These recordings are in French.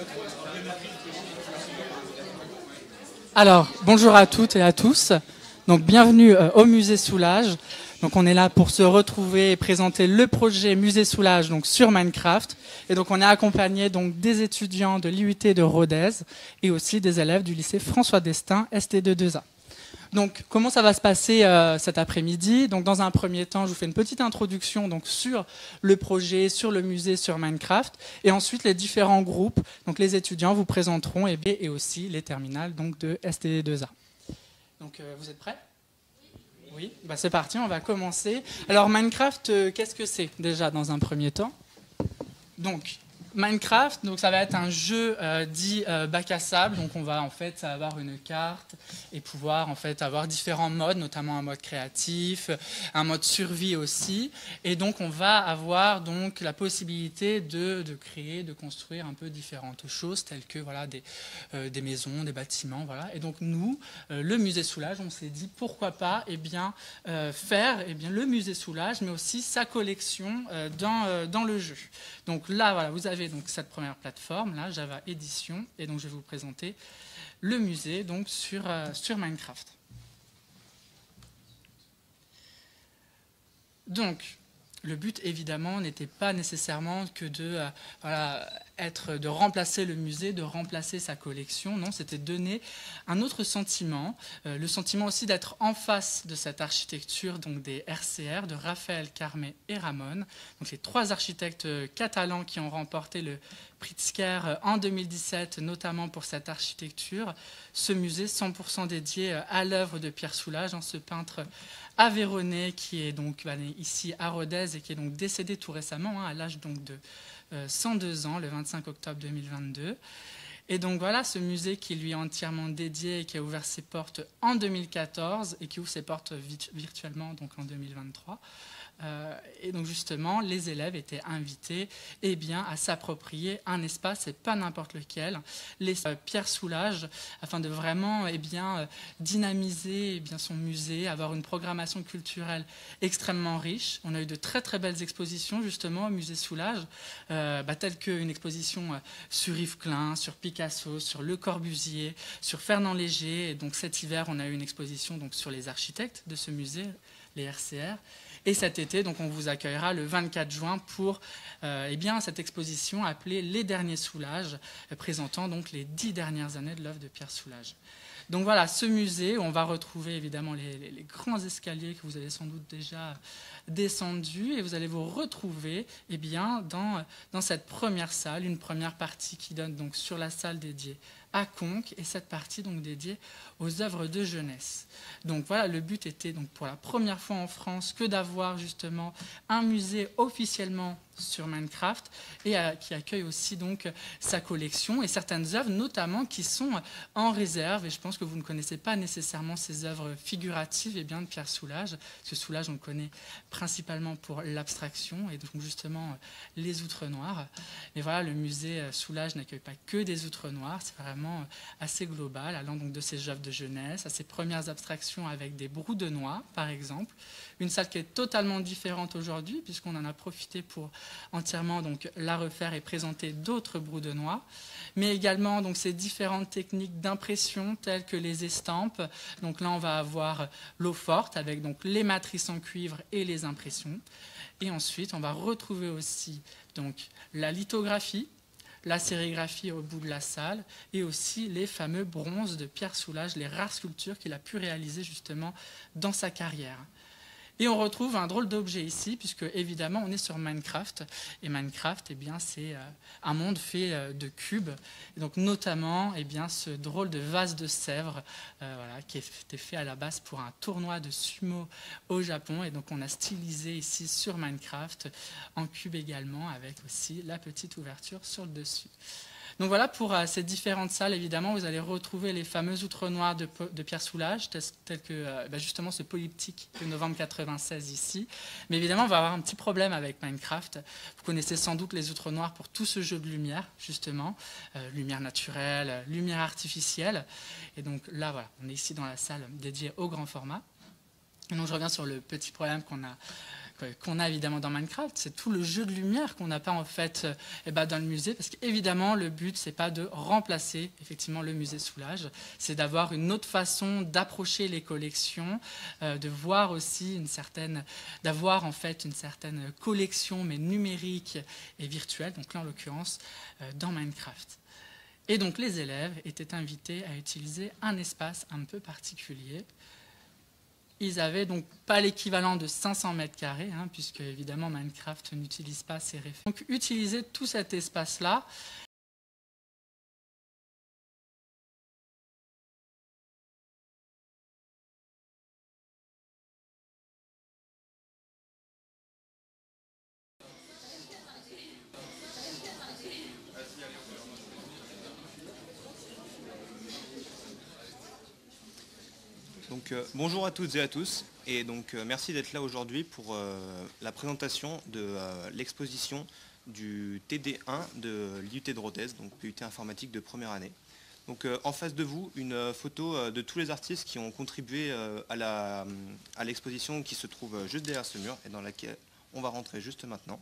Alors, bonjour à toutes et à tous. Donc, bienvenue au Musée Soulage. Donc, on est là pour se retrouver et présenter le projet Musée Soulage donc, sur Minecraft. Et donc, on est accompagné donc, des étudiants de l'IUT de Rodez et aussi des élèves du lycée François d'Estaing, ST22A. Donc, comment ça va se passer cet après-midi? Donc, dans un premier temps, je vous fais une petite introduction donc, sur le projet, sur le musée, sur Minecraft. Et ensuite, les différents groupes, donc les étudiants vous présenteront et aussi les terminales donc, de ST2A. Donc, vous êtes prêts? Oui, bah, c'est parti, on va commencer. Alors, Minecraft, qu'est-ce que c'est déjà dans un premier temps? Donc, Minecraft, donc ça va être un jeu dit bac à sable. Donc on va en fait avoir une carte et pouvoir en fait avoir différents modes, notamment un mode créatif, un mode survie aussi. Et donc on va avoir donc la possibilité de créer, de construire un peu différentes choses telles que voilà des maisons, des bâtiments, voilà. Et donc nous, le musée Soulage, on s'est dit pourquoi pas faire le musée Soulage, mais aussi sa collection dans le jeu. Donc là, voilà, vous avez donc cette première plateforme, là, Java Edition, et donc je vais vous présenter le musée donc sur Minecraft. Donc, le but, évidemment, n'était pas nécessairement que de remplacer le musée, de remplacer sa collection. Non, c'était donner un autre sentiment, le sentiment aussi d'être en face de cette architecture donc des RCR, de Raphaël, Carmé et Ramon. Donc, les trois architectes catalans qui ont remporté le Pritzker en 2017, notamment pour cette architecture. Ce musée 100% dédié à l'œuvre de Pierre Soulages, ce peintre aveyronais qui est donc ici à Rodez et qui est donc décédé tout récemment, à l'âge donc de 102 ans, le 25 octobre 2022. Et donc voilà, ce musée qui lui est entièrement dédié et qui a ouvert ses portes en 2014 et qui ouvre ses portes virtuellement donc en 2023. Et donc justement, les élèves étaient invités à s'approprier un espace, et pas n'importe lequel, Pierre Soulages, afin de vraiment dynamiser son musée, avoir une programmation culturelle extrêmement riche. On a eu de très très belles expositions justement au musée Soulages, telles qu'une exposition sur Yves Klein, sur Picasso, sur Le Corbusier, sur Fernand Léger. Et donc cet hiver, on a eu une exposition donc, sur les architectes de ce musée, les RCR. Et cet été, donc, on vous accueillera le 24 juin pour cette exposition appelée Les Derniers Soulages, présentant donc les 10 dernières années de l'œuvre de Pierre Soulages. Donc voilà, ce musée, on va retrouver évidemment les grands escaliers que vous avez sans doute déjà descendus, et vous allez vous retrouver dans cette première salle, une première partie qui donne donc sur la salle dédiée à Conques, et cette partie donc dédiée aux œuvres de jeunesse. Donc voilà, le but était donc pour la première fois en France que d'avoir justement un musée officiellement sur Minecraft et qui accueille aussi donc sa collection et certaines œuvres notamment qui sont en réserve, et je pense que vous ne connaissez pas nécessairement ces œuvres figuratives de Pierre Soulages, parce que Soulages on le connaît principalement pour l'abstraction et donc justement les outres noirs. Mais voilà, le musée Soulages n'accueille pas que des outres noirs, c'est vraiment assez global, allant donc de ses œuvres de jeunesse à ses premières abstractions avec des brous de noix par exemple. Une salle qui est totalement différente aujourd'hui puisqu'on en a profité pour entièrement donc, la refaire et présenter d'autres brous de noix, mais également donc, ces différentes techniques d'impression telles que les estampes. Donc là, on va avoir l'eau forte avec donc, les matrices en cuivre et les impressions. Et ensuite, on va retrouver aussi donc, la lithographie, la sérigraphie au bout de la salle et aussi les fameux bronzes de Pierre Soulages, les rares sculptures qu'il a pu réaliser justement dans sa carrière. Et on retrouve un drôle d'objet ici, puisque évidemment on est sur Minecraft, et Minecraft, c'est un monde fait de cubes, et donc notamment ce drôle de vase de Sèvres, qui était fait à la base pour un tournoi de sumo au Japon, et donc on a stylisé ici sur Minecraft, en cube également, avec aussi la petite ouverture sur le dessus. Donc voilà, pour ces différentes salles, évidemment, vous allez retrouver les fameux outres noirs de Pierre Soulages, tels que justement ce polyptyque de novembre 96 ici. Mais évidemment, on va avoir un petit problème avec Minecraft. Vous connaissez sans doute les outres noirs pour tout ce jeu de lumière, justement. Lumière naturelle, lumière artificielle. Et donc là, voilà, on est ici dans la salle dédiée au grand format. Et donc je reviens sur le petit problème qu'on a évidemment dans Minecraft, c'est tout le jeu de lumière qu'on n'a pas en fait dans le musée, parce qu'évidemment le but c'est pas de remplacer effectivement le musée Soulages, c'est d'avoir une autre façon d'approcher les collections, de voir aussi d'avoir en fait une certaine collection mais numérique et virtuelle, donc là en l'occurrence dans Minecraft. Et donc les élèves étaient invités à utiliser un espace un peu particulier. Ils n'avaient donc pas l'équivalent de 500 mètres carrés, puisque évidemment Minecraft n'utilise pas ces références. Donc utiliser tout cet espace-là. Donc, bonjour à toutes et à tous, et donc merci d'être là aujourd'hui pour la présentation de l'exposition du TD1 de l'IUT de Rodez, donc PUT informatique de première année. Donc en face de vous, une photo de tous les artistes qui ont contribué à l'exposition qui se trouve juste derrière ce mur et dans laquelle on va rentrer juste maintenant.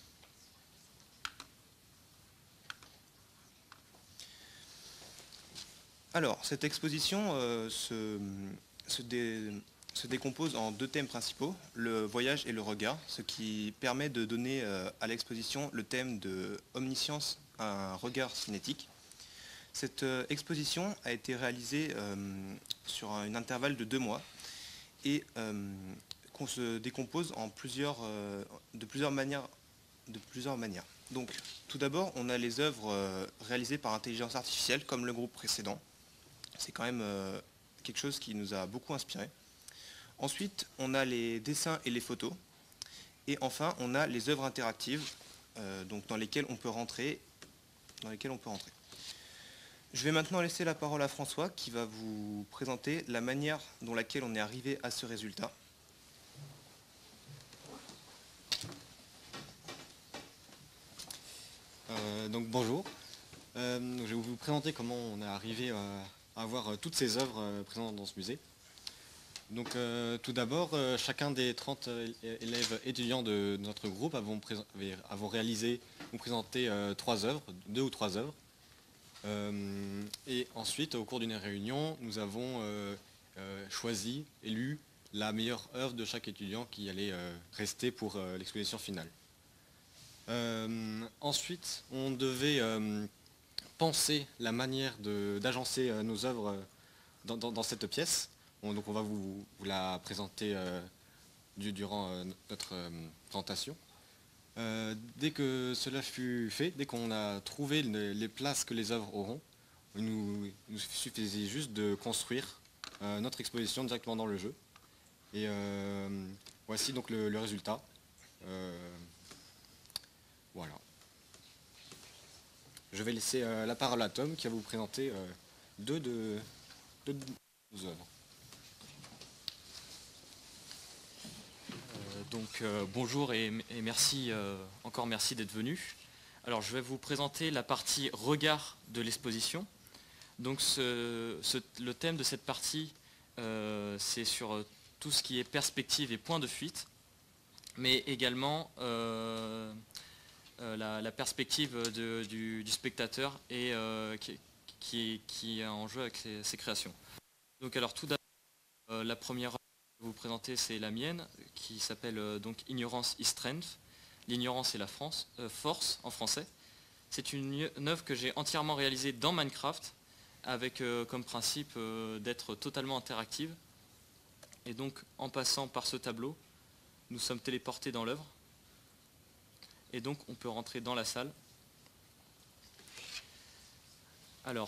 Alors, cette exposition se décompose en deux thèmes principaux, le voyage et le regard, ce qui permet de donner à l'exposition le thème de omniscience, un regard cinétique. Cette exposition a été réalisée sur un intervalle de 2 mois et qu'on se décompose en de plusieurs manières. Donc, tout d'abord, on a les œuvres réalisées par intelligence artificielle, comme le groupe précédent. C'est quand même quelque chose qui nous a beaucoup inspiré. Ensuite, on a les dessins et les photos. Et enfin, on a les œuvres interactives donc dans lesquelles on peut rentrer. Je vais maintenant laisser la parole à François qui va vous présenter la manière dont laquelle on est arrivé à ce résultat. Donc bonjour. Je vais vous présenter comment on est arrivé à avoir toutes ces œuvres présentes dans ce musée. Donc tout d'abord, chacun des 30 élèves étudiants de notre groupe avons présenté 3 œuvres, 2 ou 3 œuvres. Et ensuite, au cours d'une réunion, nous avons élu la meilleure œuvre de chaque étudiant qui allait rester pour l'exposition finale. Ensuite, on devait penser la manière d'agencer nos œuvres dans cette pièce. Donc on va vous la présenter durant notre présentation. Dès que cela fut fait, dès qu'on a trouvé les places que les œuvres auront, il nous suffisait juste de construire notre exposition directement dans le jeu. Et voici donc le résultat. Voilà. Je vais laisser la parole à Tom qui va vous présenter deux de nos œuvres. Bonjour et merci, encore merci d'être venu. Alors je vais vous présenter la partie regard de l'exposition. Donc le thème de cette partie c'est sur tout ce qui est perspective et point de fuite, mais également la perspective du spectateur et qui est en jeu avec ses créations. Donc alors tout d'abord, la première œuvre que je vais vous présenter, c'est la mienne, qui s'appelle donc Ignorance is Strength. L'ignorance est la force en français. C'est une œuvre que j'ai entièrement réalisée dans Minecraft, avec comme principe d'être totalement interactive. Et donc en passant par ce tableau, nous sommes téléportés dans l'œuvre. Et donc on peut rentrer dans la salle. Alors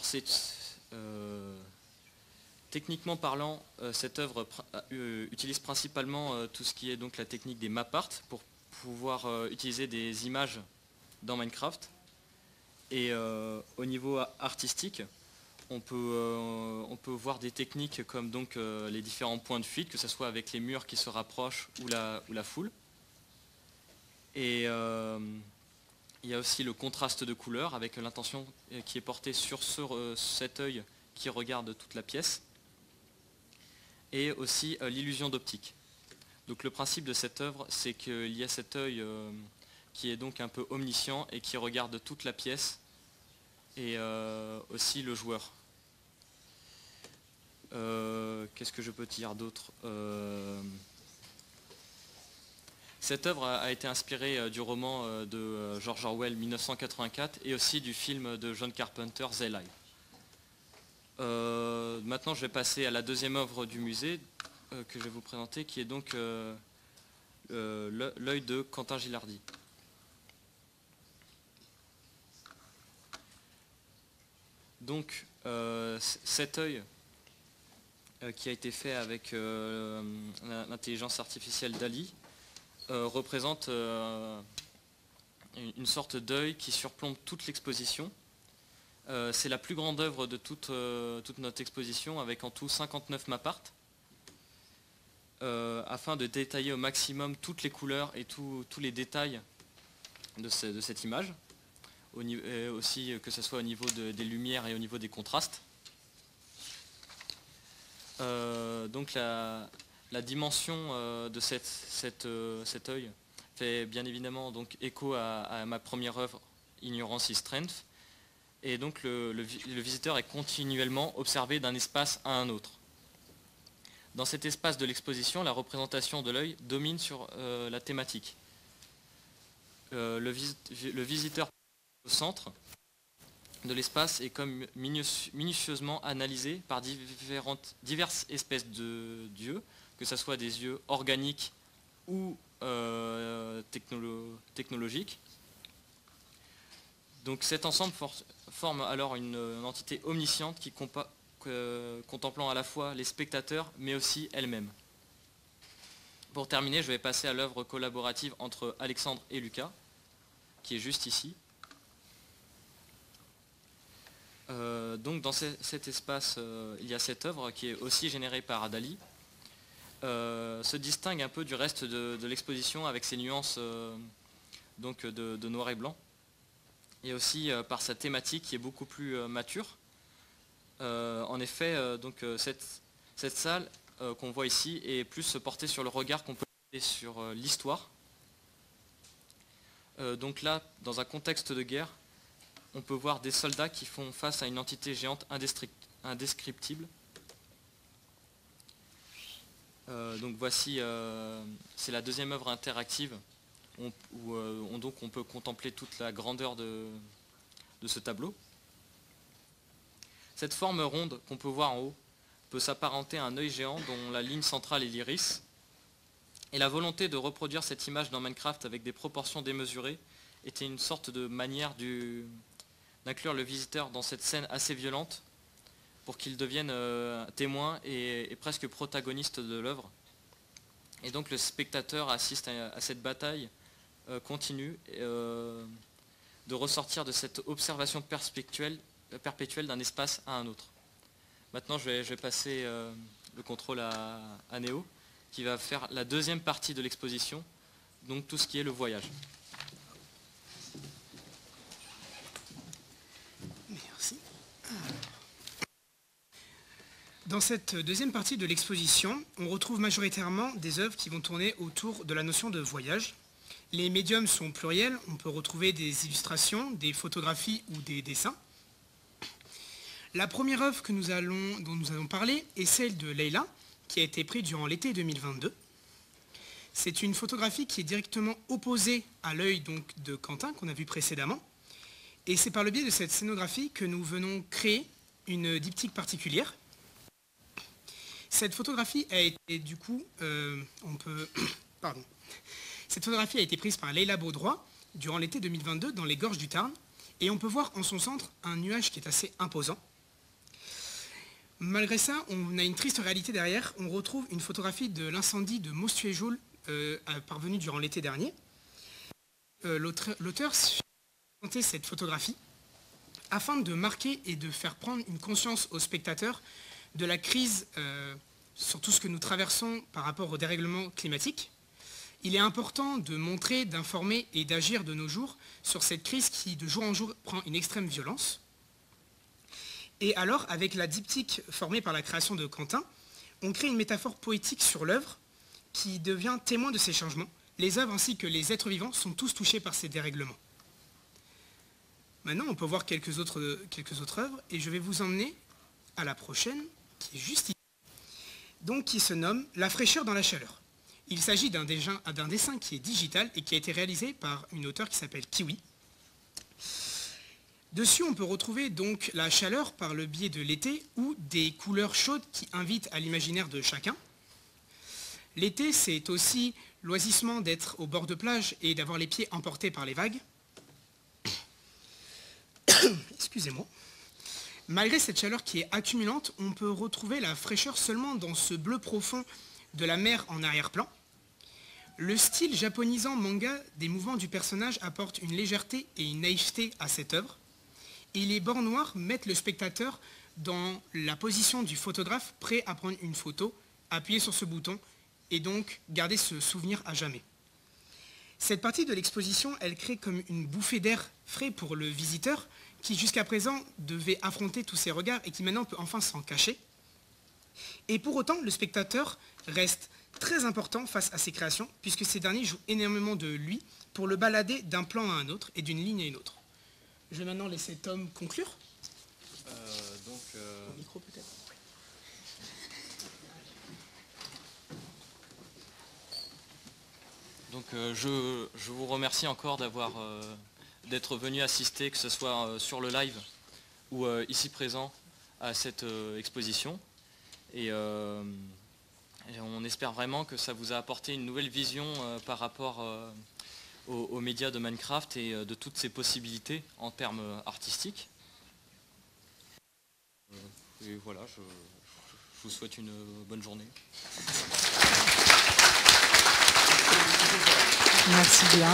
techniquement parlant, cette œuvre utilise principalement tout ce qui est donc la technique des map art pour pouvoir utiliser des images dans Minecraft. Et au niveau artistique, on peut voir des techniques comme donc les différents points de fuite, que ce soit avec les murs qui se rapprochent ou la foule. Et il y a aussi le contraste de couleurs avec l'intention qui est portée sur cet œil qui regarde toute la pièce. Et aussi l'illusion d'optique. Donc le principe de cette œuvre, c'est qu'il y a cet œil qui est donc un peu omniscient et qui regarde toute la pièce et aussi le joueur. Qu'est-ce que je peux dire d'autre? Cette œuvre a été inspirée du roman de George Orwell 1984 et aussi du film de John Carpenter, The Lie. Maintenant je vais passer à la deuxième œuvre du musée que je vais vous présenter, qui est donc l'œil de Quentin Gilardi. Donc cet œil qui a été fait avec l'intelligence artificielle DALL-E représente une sorte d'œil qui surplombe toute l'exposition. C'est la plus grande œuvre de toute notre exposition, avec en tout 59 map-art, afin de détailler au maximum toutes les couleurs et tous les détails de cette image, aussi que ce soit au niveau des lumières et au niveau des contrastes. Donc la dimension de cet œil fait bien évidemment donc écho à ma première œuvre, Ignorance is Strength, et donc le visiteur est continuellement observé d'un espace à un autre. Dans cet espace de l'exposition, la représentation de l'œil domine sur la thématique. Le visiteur au centre de l'espace est comme minutieusement analysé par diverses espèces de dieux, que ce soit des yeux organiques ou technologiques. Donc cet ensemble forme alors une entité omnisciente qui contemplant à la fois les spectateurs mais aussi elle-même. Pour terminer, je vais passer à l'œuvre collaborative entre Alexandre et Lucas, qui est juste ici. Donc dans cet espace, il y a cette œuvre qui est aussi générée par DALL-E, se distingue un peu du reste de l'exposition avec ses nuances donc de noir et blanc, et aussi par sa thématique qui est beaucoup plus mature. En effet, donc cette salle qu'on voit ici est plus portée sur le regard qu'on peut porter sur l'histoire. Donc là, dans un contexte de guerre, on peut voir des soldats qui font face à une entité géante indescriptible. Donc voici, c'est la deuxième œuvre interactive où donc on peut contempler toute la grandeur de ce tableau. Cette forme ronde qu'on peut voir en haut peut s'apparenter à un œil géant dont la ligne centrale est l'iris. Et la volonté de reproduire cette image dans Minecraft avec des proportions démesurées était une sorte de manière d'inclure le visiteur dans cette scène assez violente pour qu'il devienne témoin et presque protagoniste de l'œuvre. Et donc le spectateur assiste à cette bataille continue de ressortir de cette observation perpétuelle d'un espace à un autre. Maintenant je vais passer le contrôle à Néo, qui va faire la deuxième partie de l'exposition, donc tout ce qui est le voyage. Merci. Dans cette deuxième partie de l'exposition, on retrouve majoritairement des œuvres qui vont tourner autour de la notion de voyage. Les médiums sont pluriels, on peut retrouver des illustrations, des photographies ou des dessins. La première œuvre dont nous allons parler est celle de Leila, qui a été prise durant l'été 2022. C'est une photographie qui est directement opposée à l'œil de Quentin, qu'on a vu précédemment. Et c'est par le biais de cette scénographie que nous venons créer une diptyque particulière. Cette photographie a été Cette photographie a été prise par Leila Baudroy durant l'été 2022 dans les gorges du Tarn, et on peut voir en son centre un nuage qui est assez imposant. Malgré ça, on a une triste réalité derrière. On retrouve une photographie de l'incendie de Mostuéjoul parvenu durant l'été dernier. L'auteur a présenté cette photographie afin de marquer et de faire prendre une conscience aux spectateurs de la crise sur tout ce que nous traversons par rapport au dérèglement climatique. Il est important de montrer, d'informer et d'agir de nos jours sur cette crise qui, de jour en jour, prend une extrême violence. Et alors, avec la diptyque formée par la création de Quentin, on crée une métaphore poétique sur l'œuvre qui devient témoin de ces changements. Les œuvres ainsi que les êtres vivants sont tous touchés par ces dérèglements. Maintenant, on peut voir quelques autres œuvres et je vais vous emmener à la prochaine, qui est juste ici, donc qui se nomme « La fraîcheur dans la chaleur ». Il s'agit d'un dessin qui est digital et qui a été réalisé par une auteure qui s'appelle Kiwi. Dessus, on peut retrouver donc la chaleur par le biais de l'été ou des couleurs chaudes qui invitent à l'imaginaire de chacun. L'été, c'est aussi l'oisissement d'être au bord de plage et d'avoir les pieds emportés par les vagues. Excusez-moi. Malgré cette chaleur qui est accumulante, on peut retrouver la fraîcheur seulement dans ce bleu profond de la mer en arrière-plan. Le style japonisant manga des mouvements du personnage apporte une légèreté et une naïveté à cette œuvre. Et les bords noirs mettent le spectateur dans la position du photographe prêt à prendre une photo, appuyer sur ce bouton et donc garder ce souvenir à jamais. Cette partie de l'exposition, elle crée comme une bouffée d'air frais pour le visiteur qui jusqu'à présent devait affronter tous ces regards et qui maintenant peut enfin s'en cacher. Et pour autant, le spectateur reste très important face à ces créations puisque ces derniers jouent énormément de lui pour le balader d'un plan à un autre et d'une ligne à une autre. Je vais maintenant laisser Tom conclure. Au micro peut-être. Donc je vous remercie encore d'être venu assister, que ce soit sur le live ou ici présent à cette exposition. Et on espère vraiment que ça vous a apporté une nouvelle vision par rapport aux médias de Minecraft et de toutes ses possibilités en termes artistiques. Et voilà, je vous souhaite une bonne journée. Merci bien.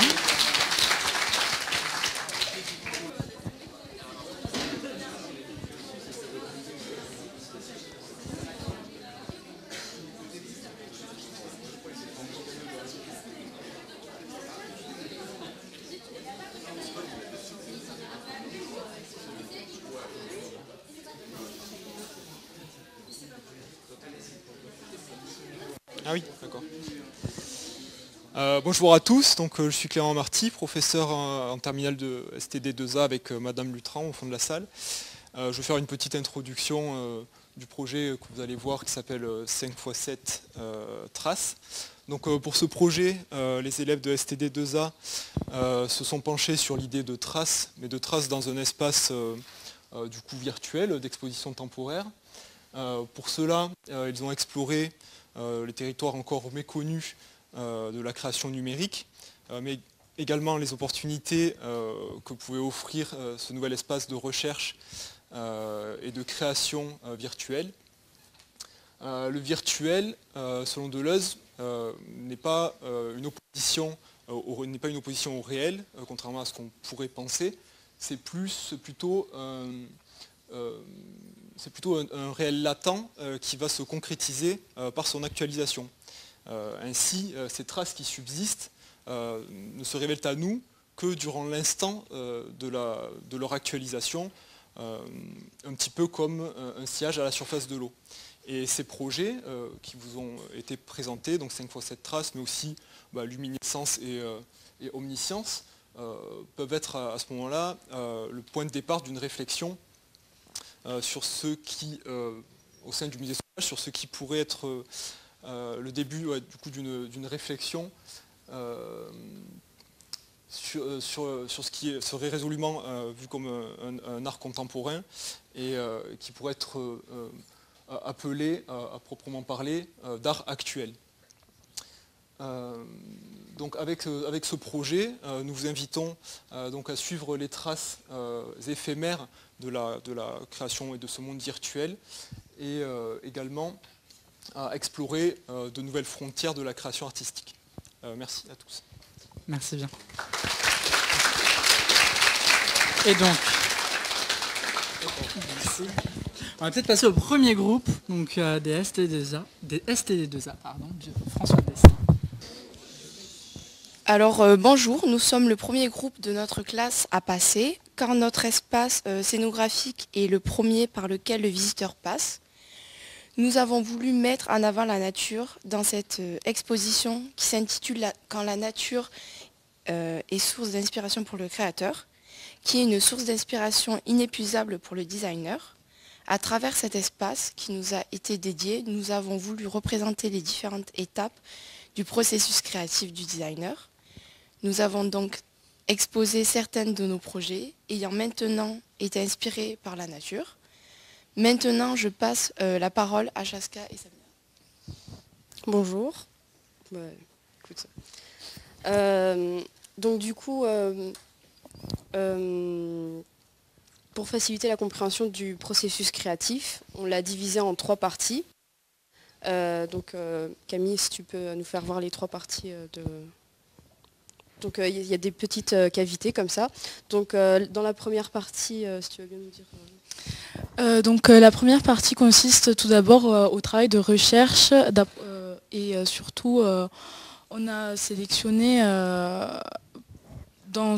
Ah oui, d'accord. Bonjour à tous, donc, je suis Clément Marty, professeur en terminale de STD2A avec Madame Lutran au fond de la salle. Je vais faire une petite introduction du projet que vous allez voir qui s'appelle 5x7 traces. Donc, pour ce projet, les élèves de STD2A se sont penchés sur l'idée de traces, mais de traces dans un espace du coup virtuel d'exposition temporaire. Pour cela, ils ont exploré les territoires encore méconnus de la création numérique, mais également les opportunités que pouvait offrir ce nouvel espace de recherche et de création virtuelle. Le virtuel, selon Deleuze, n'est pas une opposition au réel, contrairement à ce qu'on pourrait penser. C'est plutôt un réel latent qui va se concrétiser par son actualisation. Ainsi, ces traces qui subsistent ne se révèlent à nous que durant l'instant de leur actualisation, un petit peu comme un sillage à la surface de l'eau. Et ces projets qui vous ont été présentés, donc 5x7 traces, mais aussi luminescence et omniscience, peuvent être à ce moment-là le point de départ d'une réflexion sur ce qui, au sein du musée sauvage, sur ce qui pourrait être le début du coup d'une réflexion sur ce qui serait résolument vu comme un art contemporain et qui pourrait être appelé à proprement parler d'art actuel. Donc avec ce projet, nous vous invitons donc à suivre les traces éphémères de la création et de ce monde virtuel et également à explorer de nouvelles frontières de la création artistique. Merci à tous. Merci bien. Et donc, on va peut-être passer au premier groupe donc, des STD2A, pardon, François Destin. Alors bonjour, nous sommes le premier groupe de notre classe à passer, car notre espace scénographique est le premier par lequel le visiteur passe. Nous avons voulu mettre en avant la nature dans cette exposition qui s'intitule Quand la nature est source d'inspiration pour le créateur, qui est une source d'inspiration inépuisable pour le designer. À travers cet espace qui nous a été dédié, nous avons voulu représenter les différentes étapes du processus créatif du designer. Nous avons donc exposé certaines de nos projets ayant maintenant été inspirés par la nature. Maintenant, je passe la parole à Chaska et Samia. Bonjour. Écoute. Donc du coup, pour faciliter la compréhension du processus créatif, on l'a divisé en 3 parties. Donc Camille, si tu peux nous faire voir les 3 parties de... Donc il y a des petites cavités comme ça. Donc dans la première partie, si tu veux bien nous dire... Donc la première partie consiste tout d'abord au travail de recherche et surtout on a sélectionné dans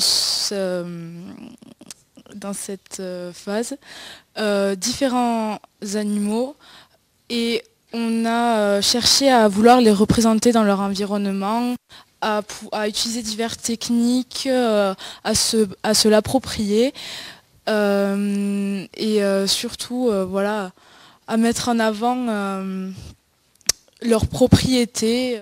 cette phase différents animaux et on a cherché à vouloir les représenter dans leur environnement, à utiliser diverses techniques, à se l'approprier. Et surtout voilà, à mettre en avant leurs propriétés.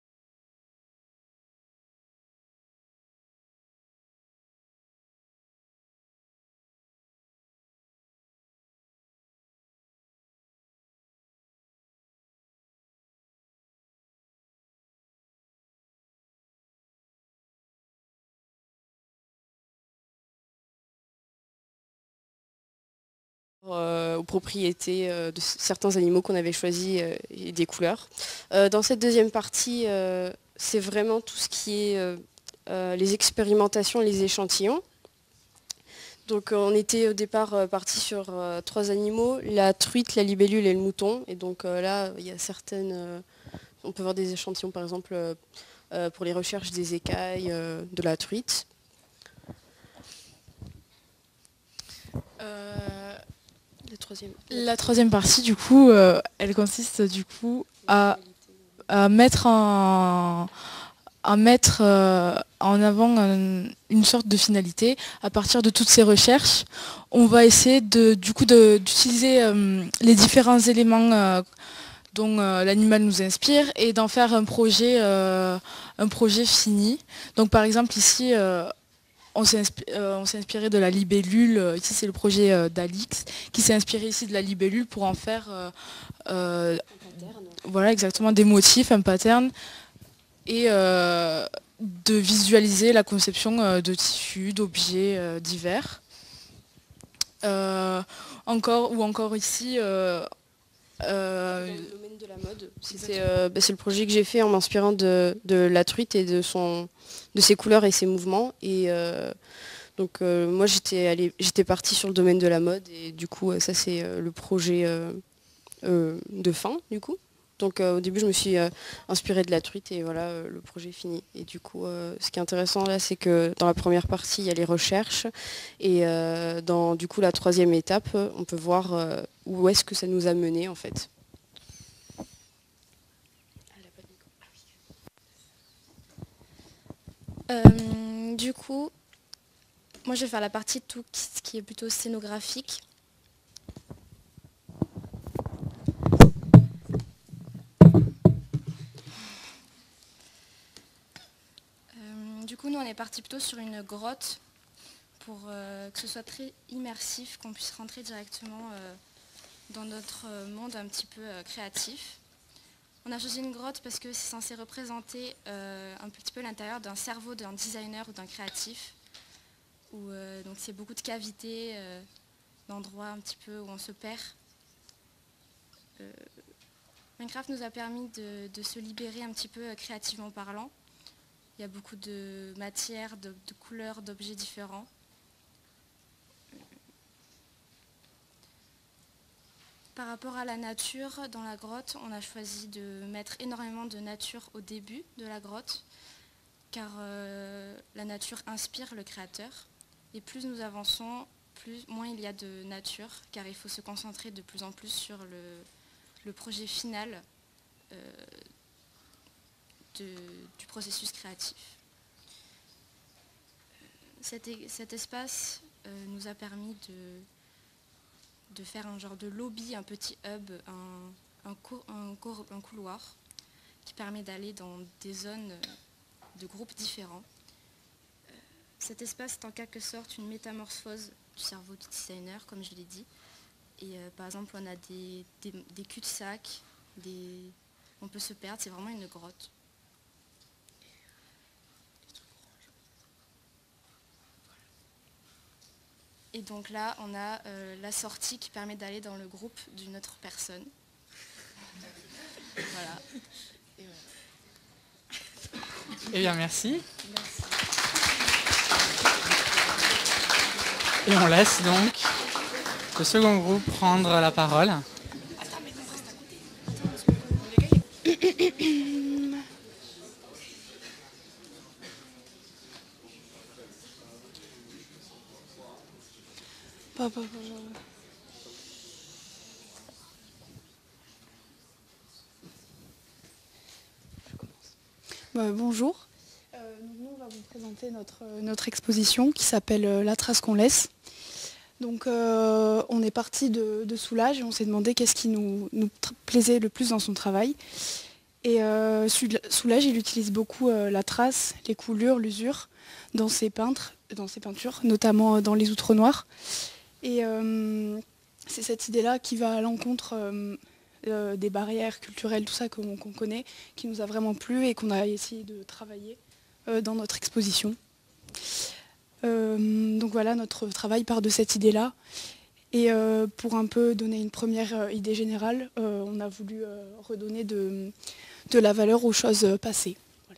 Aux propriétés de certains animaux qu'on avait choisis et des couleurs. Dans cette deuxième partie, c'est vraiment tout ce qui est les expérimentations, les échantillons. Donc on était au départ parti sur 3 animaux, la truite, la libellule et le mouton. Et donc là, il y a certaines... on peut voir des échantillons par exemple pour les recherches des écailles de la truite. La troisième partie, du coup, elle consiste du coup à mettre en avant une sorte de finalité. À partir de toutes ces recherches, on va essayer d'utiliser les différents éléments dont l'animal nous inspire et d'en faire un projet fini. Donc par exemple ici, on s'est inspiré de la libellule. Ici c'est le projet d'Alix qui s'est inspiré ici de la libellule pour en faire voilà, exactement des motifs, un pattern, et de visualiser la conception de tissus, d'objets divers. Encore ici... Dans le domaine de la mode, c'est le projet que j'ai fait en m'inspirant de la truite et de ses couleurs et ses mouvements. Et donc moi j'étais partie sur le domaine de la mode et du coup ça c'est le projet de fin du coup. Donc au début je me suis inspirée de la truite et voilà le projet est fini. Et du coup ce qui est intéressant là c'est que dans la première partie il y a les recherches et dans du coup la troisième étape on peut voir où est-ce que ça nous a mené en fait. Du coup, moi je vais faire la partie de tout ce qui est plutôt scénographique. Du coup, nous on est parti plutôt sur une grotte pour que ce soit très immersif, qu'on puisse rentrer directement dans notre monde un petit peu créatif. On a choisi une grotte parce que c'est censé représenter un petit peu l'intérieur d'un cerveau d'un designer ou d'un créatif. Où, donc c'est beaucoup de cavités, d'endroits un petit peu où on se perd. Minecraft nous a permis de se libérer un petit peu créativement parlant. Il y a beaucoup de matières, de couleurs, d'objets différents. Par rapport à la nature, dans la grotte, on a choisi de mettre énormément de nature au début de la grotte, car la nature inspire le créateur. Et plus nous avançons, moins il y a de nature, car il faut se concentrer de plus en plus sur le projet final du processus créatif. Cet espace nous a permis de faire un genre de lobby, un petit hub, un couloir qui permet d'aller dans des zones de groupes différents. Cet espace est en quelque sorte une métamorphose du cerveau du designer, comme je l'ai dit. Et par exemple, on a des cul-de-sac, on peut se perdre, c'est vraiment une grotte. Et donc là, on a la sortie qui permet d'aller dans le groupe d'une autre personne. Voilà. Et voilà. Eh bien, merci. Merci. Et on laisse donc le second groupe prendre la parole. Bonjour. Nous, on va vous présenter notre exposition qui s'appelle La trace qu'on laisse. Donc, on est parti de Soulages et on s'est demandé qu'est-ce qui nous plaisait le plus dans son travail. Et Soulages, il utilise beaucoup la trace, les coulures, l'usure dans ses peintures, notamment dans les outre noirs. Et c'est cette idée-là qui va à l'encontre des barrières culturelles, tout ça qu'on connaît, qui nous a vraiment plu et qu'on a essayé de travailler dans notre exposition. Donc voilà, notre travail part de cette idée-là. Et pour un peu donner une première idée générale, on a voulu redonner de la valeur aux choses passées. Voilà.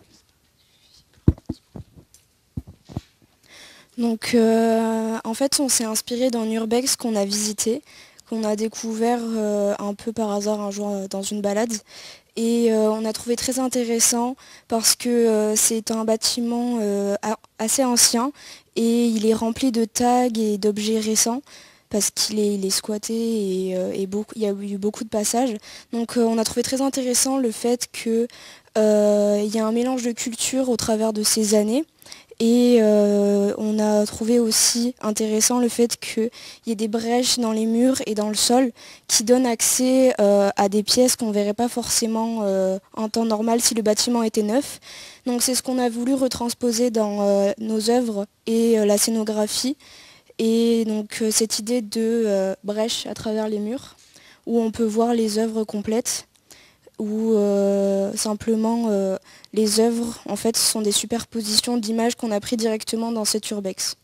Donc en fait, on s'est inspiré d'un urbex qu'on a visité, qu'on a découvert un peu par hasard un jour dans une balade. Et on a trouvé très intéressant parce que c'est un bâtiment assez ancien et il est rempli de tags et d'objets récents parce qu'il est squatté et il y a eu beaucoup de passages. Donc on a trouvé très intéressant le fait qu'il y a un mélange de cultures au travers de ces années. Et on a trouvé aussi intéressant le fait qu'il y ait des brèches dans les murs et dans le sol qui donnent accès à des pièces qu'on ne verrait pas forcément en temps normal si le bâtiment était neuf. Donc c'est ce qu'on a voulu retransposer dans nos œuvres et la scénographie. Et donc cette idée de brèche à travers les murs où on peut voir les œuvres complètes ou simplement les œuvres, en fait, ce sont des superpositions d'images qu'on a pris directement dans cet urbex.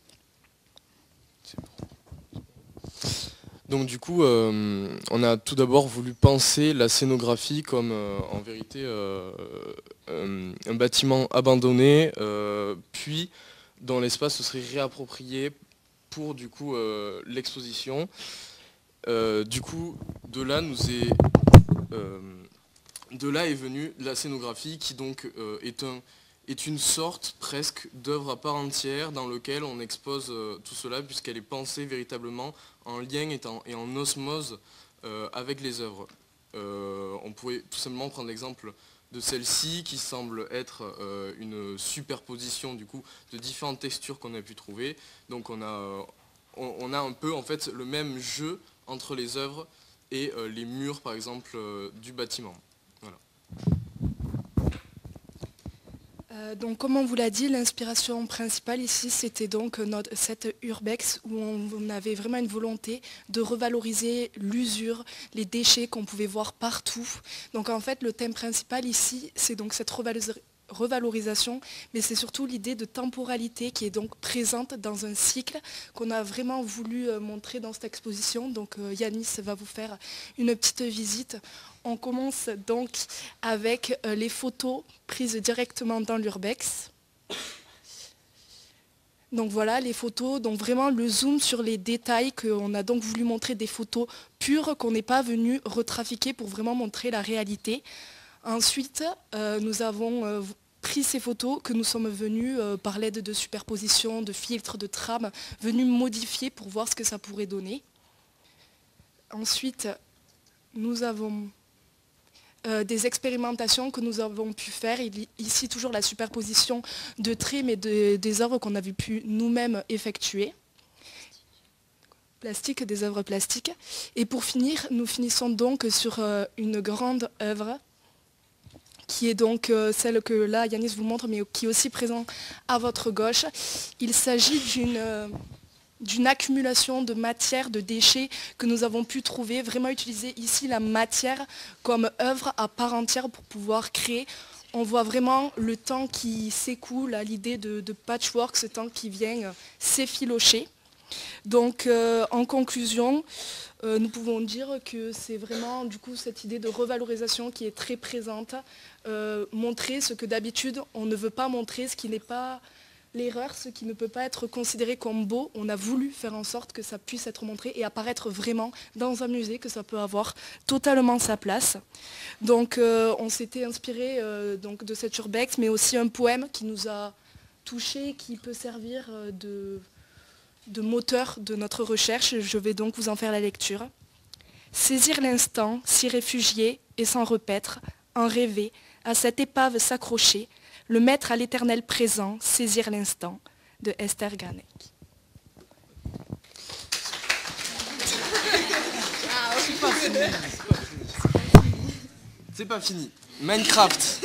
Donc du coup, on a tout d'abord voulu penser la scénographie comme en vérité un bâtiment abandonné, puis dont l'espace se serait réapproprié pour du coup l'exposition. Du coup, de là est venue la scénographie qui donc est une sorte presque d'œuvre à part entière dans lequel on expose tout cela puisqu'elle est pensée véritablement en lien et en osmose avec les œuvres. On pourrait tout simplement prendre l'exemple de celle-ci qui semble être une superposition du coup de différentes textures qu'on a pu trouver. Donc on a un peu en fait le même jeu entre les œuvres et les murs par exemple du bâtiment. Voilà. Donc comme on vous l'a dit, l'inspiration principale ici c'était donc cette urbex où on avait vraiment une volonté de revaloriser l'usure, les déchets qu'on pouvait voir partout. Donc en fait le thème principal ici c'est donc cette revalorisation, mais c'est surtout l'idée de temporalité qui est donc présente dans un cycle qu'on a vraiment voulu montrer dans cette exposition. Donc Yanis va vous faire une petite visite. On commence donc avec les photos prises directement dans l'urbex. Donc voilà les photos, donc vraiment le zoom sur les détails qu'on a donc voulu montrer des photos pures qu'on n'est pas venu retrafiquer pour vraiment montrer la réalité. Ensuite, nous avons pris ces photos que nous sommes venus, par l'aide de superposition, de filtres, de trames, venus modifier pour voir ce que ça pourrait donner. Ensuite, nous avons des expérimentations que nous avons pu faire. Ici, toujours la superposition de traits, mais des œuvres qu'on avait pu nous-mêmes effectuer. Plastique, des œuvres plastiques. Et pour finir, nous finissons donc sur une grande œuvre qui est donc celle que là Yanis vous montre, mais qui est aussi présent à votre gauche. Il s'agit d'une accumulation de matière, de déchets que nous avons pu trouver, vraiment utiliser ici la matière comme œuvre à part entière pour pouvoir créer. On voit vraiment le temps qui s'écoule à l'idée de patchwork, ce temps qui vient s'effilocher. Donc en conclusion, nous pouvons dire que c'est vraiment du coup cette idée de revalorisation qui est très présente, montrer ce que d'habitude on ne veut pas montrer, ce qui n'est pas l'erreur, ce qui ne peut pas être considéré comme beau. On a voulu faire en sorte que ça puisse être montré et apparaître vraiment dans un musée, que ça peut avoir totalement sa place. Donc on s'était inspiré donc, de cet urbex, mais aussi un poème qui nous a touchés, qui peut servir de moteur de notre recherche. Je vais donc vous en faire la lecture. Saisir l'instant, s'y réfugier et s'en repaître, en rêver, à cette épave s'accrocher, le mettre à l'éternel présent, saisir l'instant, de Esther Granek. C'est pas fini. Minecraft.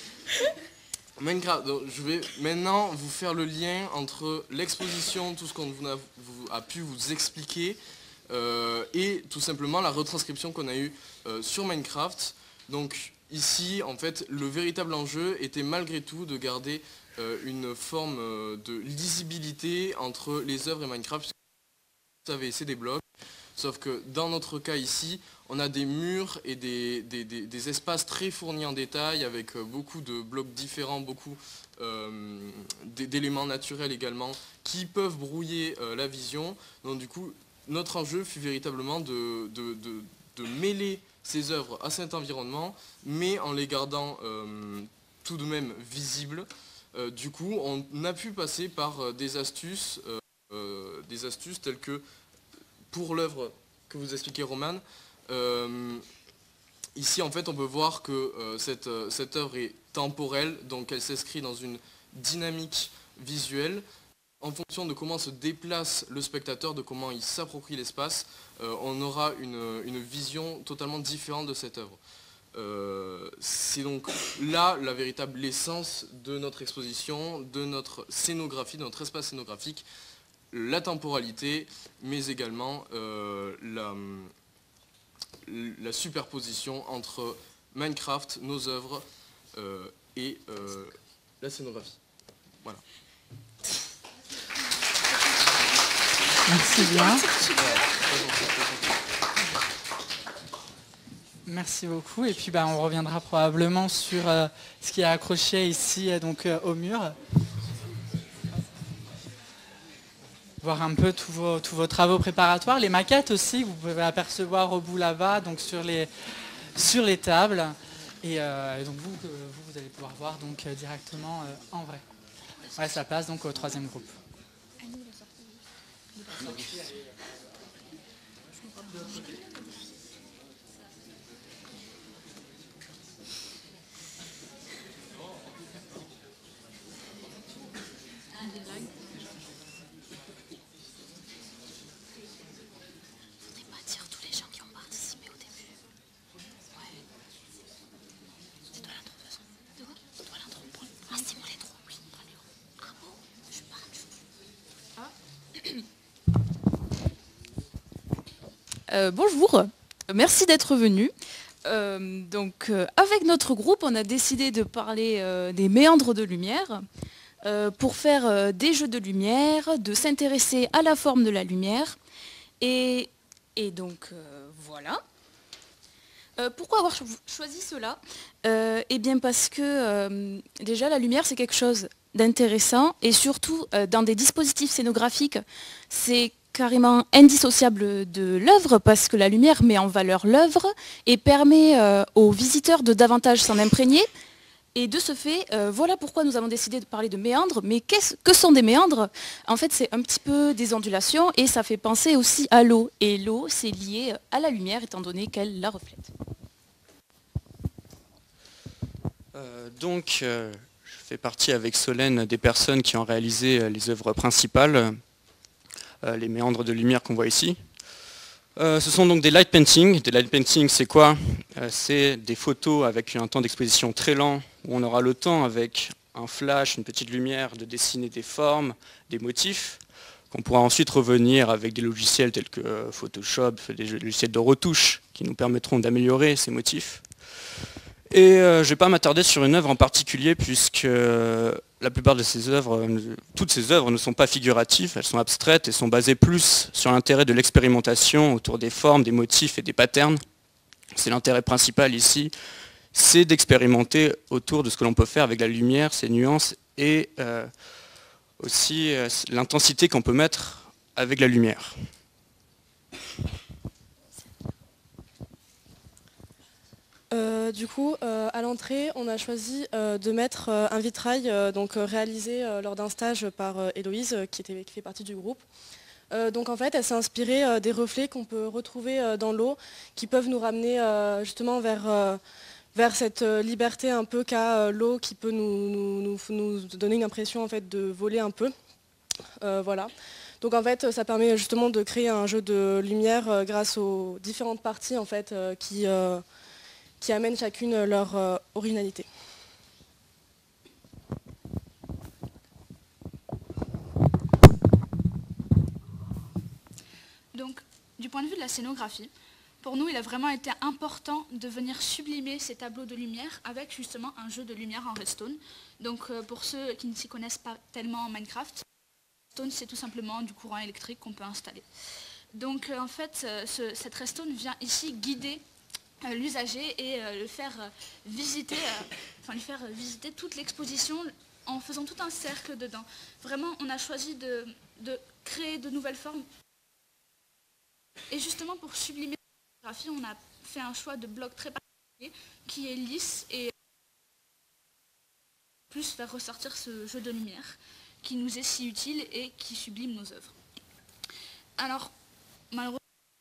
Donc, je vais maintenant vous faire le lien entre l'exposition, tout ce qu'on a pu vous expliquer, et tout simplement la retranscription qu'on a eue sur Minecraft. Donc ici, en fait, le véritable enjeu était malgré tout de garder une forme de lisibilité entre les œuvres et Minecraft. Vous savez, c'est des blocs, sauf que dans notre cas ici, on a des murs et des espaces très fournis en détail avec beaucoup de blocs différents, beaucoup d'éléments naturels également qui peuvent brouiller la vision. Donc du coup, notre enjeu fut véritablement de mêler ces œuvres à cet environnement, mais en les gardant tout de même visibles. Du coup, on a pu passer par des astuces telles que, pour l'œuvre que vous expliquez, Romane, ici en fait on peut voir que cette œuvre est temporelle, donc elle s'inscrit dans une dynamique visuelle. En fonction de comment se déplace le spectateur, de comment il s'approprie l'espace, on aura une vision totalement différente de cette œuvre. C'est donc là la véritable essence de notre exposition, de notre scénographie, de notre espace scénographique, la temporalité, mais également la superposition entre Minecraft, nos œuvres et la scénographie. Voilà. Merci bien. Merci beaucoup. Et puis on reviendra probablement sur ce qui est accroché ici donc, au mur. Voir un peu tous vos travaux préparatoires. Les maquettes aussi, vous pouvez apercevoir au bout là-bas, donc sur les tables. Et donc vous allez pouvoir voir donc, directement en vrai. Ouais, ça passe donc au troisième groupe. Bonjour, merci d'être venu. Avec notre groupe, on a décidé de parler des méandres de lumière pour faire des jeux de lumière, de s'intéresser à la forme de la lumière. Et donc, voilà. Pourquoi avoir choisi cela? Eh bien parce que déjà la lumière c'est quelque chose d'intéressant et surtout dans des dispositifs scénographiques, c'est carrément indissociable de l'œuvre parce que la lumière met en valeur l'œuvre et permet aux visiteurs de davantage s'en imprégner Et de ce fait, voilà pourquoi nous avons décidé de parler de méandres. Mais que sont des méandres? En fait, c'est un petit peu des ondulations et ça fait penser aussi à l'eau. Et l'eau, c'est lié à la lumière étant donné qu'elle la reflète. Je fais partie avec Solène des personnes qui ont réalisé les œuvres principales, les méandres de lumière qu'on voit ici. Ce sont donc des light paintings. Des light paintings, c'est quoi? C'est des photos avec un temps d'exposition très lent, où on aura le temps avec un flash, une petite lumière, de dessiner des formes, des motifs, qu'on pourra ensuite revenir avec des logiciels tels que Photoshop, des logiciels de retouche qui nous permettront d'améliorer ces motifs. Et je ne vais pas m'attarder sur une œuvre en particulier puisque la plupart de ces œuvres, toutes ces œuvres ne sont pas figuratives, elles sont abstraites et sont basées plus sur l'intérêt de l'expérimentation autour des formes, des motifs et des patterns. C'est l'intérêt principal ici, c'est d'expérimenter autour de ce que l'on peut faire avec la lumière, ses nuances et aussi l'intensité qu'on peut mettre avec la lumière. Du coup, à l'entrée, on a choisi de mettre un vitrail réalisé lors d'un stage par Héloïse, qui fait partie du groupe. Donc en fait, elle s'est inspirée des reflets qu'on peut retrouver dans l'eau, qui peuvent nous ramener justement vers cette liberté un peu qu'a l'eau, qui peut nous donner une impression en fait, de voler un peu. Voilà. Donc en fait, ça permet justement de créer un jeu de lumière grâce aux différentes parties en fait, qui amènent chacune leur originalité. Donc, du point de vue de la scénographie, pour nous, il a vraiment été important de venir sublimer ces tableaux de lumière avec justement un jeu de lumière en redstone. Donc, pour ceux qui ne s'y connaissent pas tellement en Minecraft, redstone, c'est tout simplement du courant électrique qu'on peut installer. Donc, en fait, cette redstone vient ici guider l'usager et lui faire visiter toute l'exposition en faisant tout un cercle dedans. Vraiment, on a choisi de créer de nouvelles formes. Et justement, pour sublimer la photographie, on a fait un choix de bloc très particulier qui est lisse et plus faire ressortir ce jeu de lumière qui nous est si utile et qui sublime nos œuvres. Alors, malheureusement,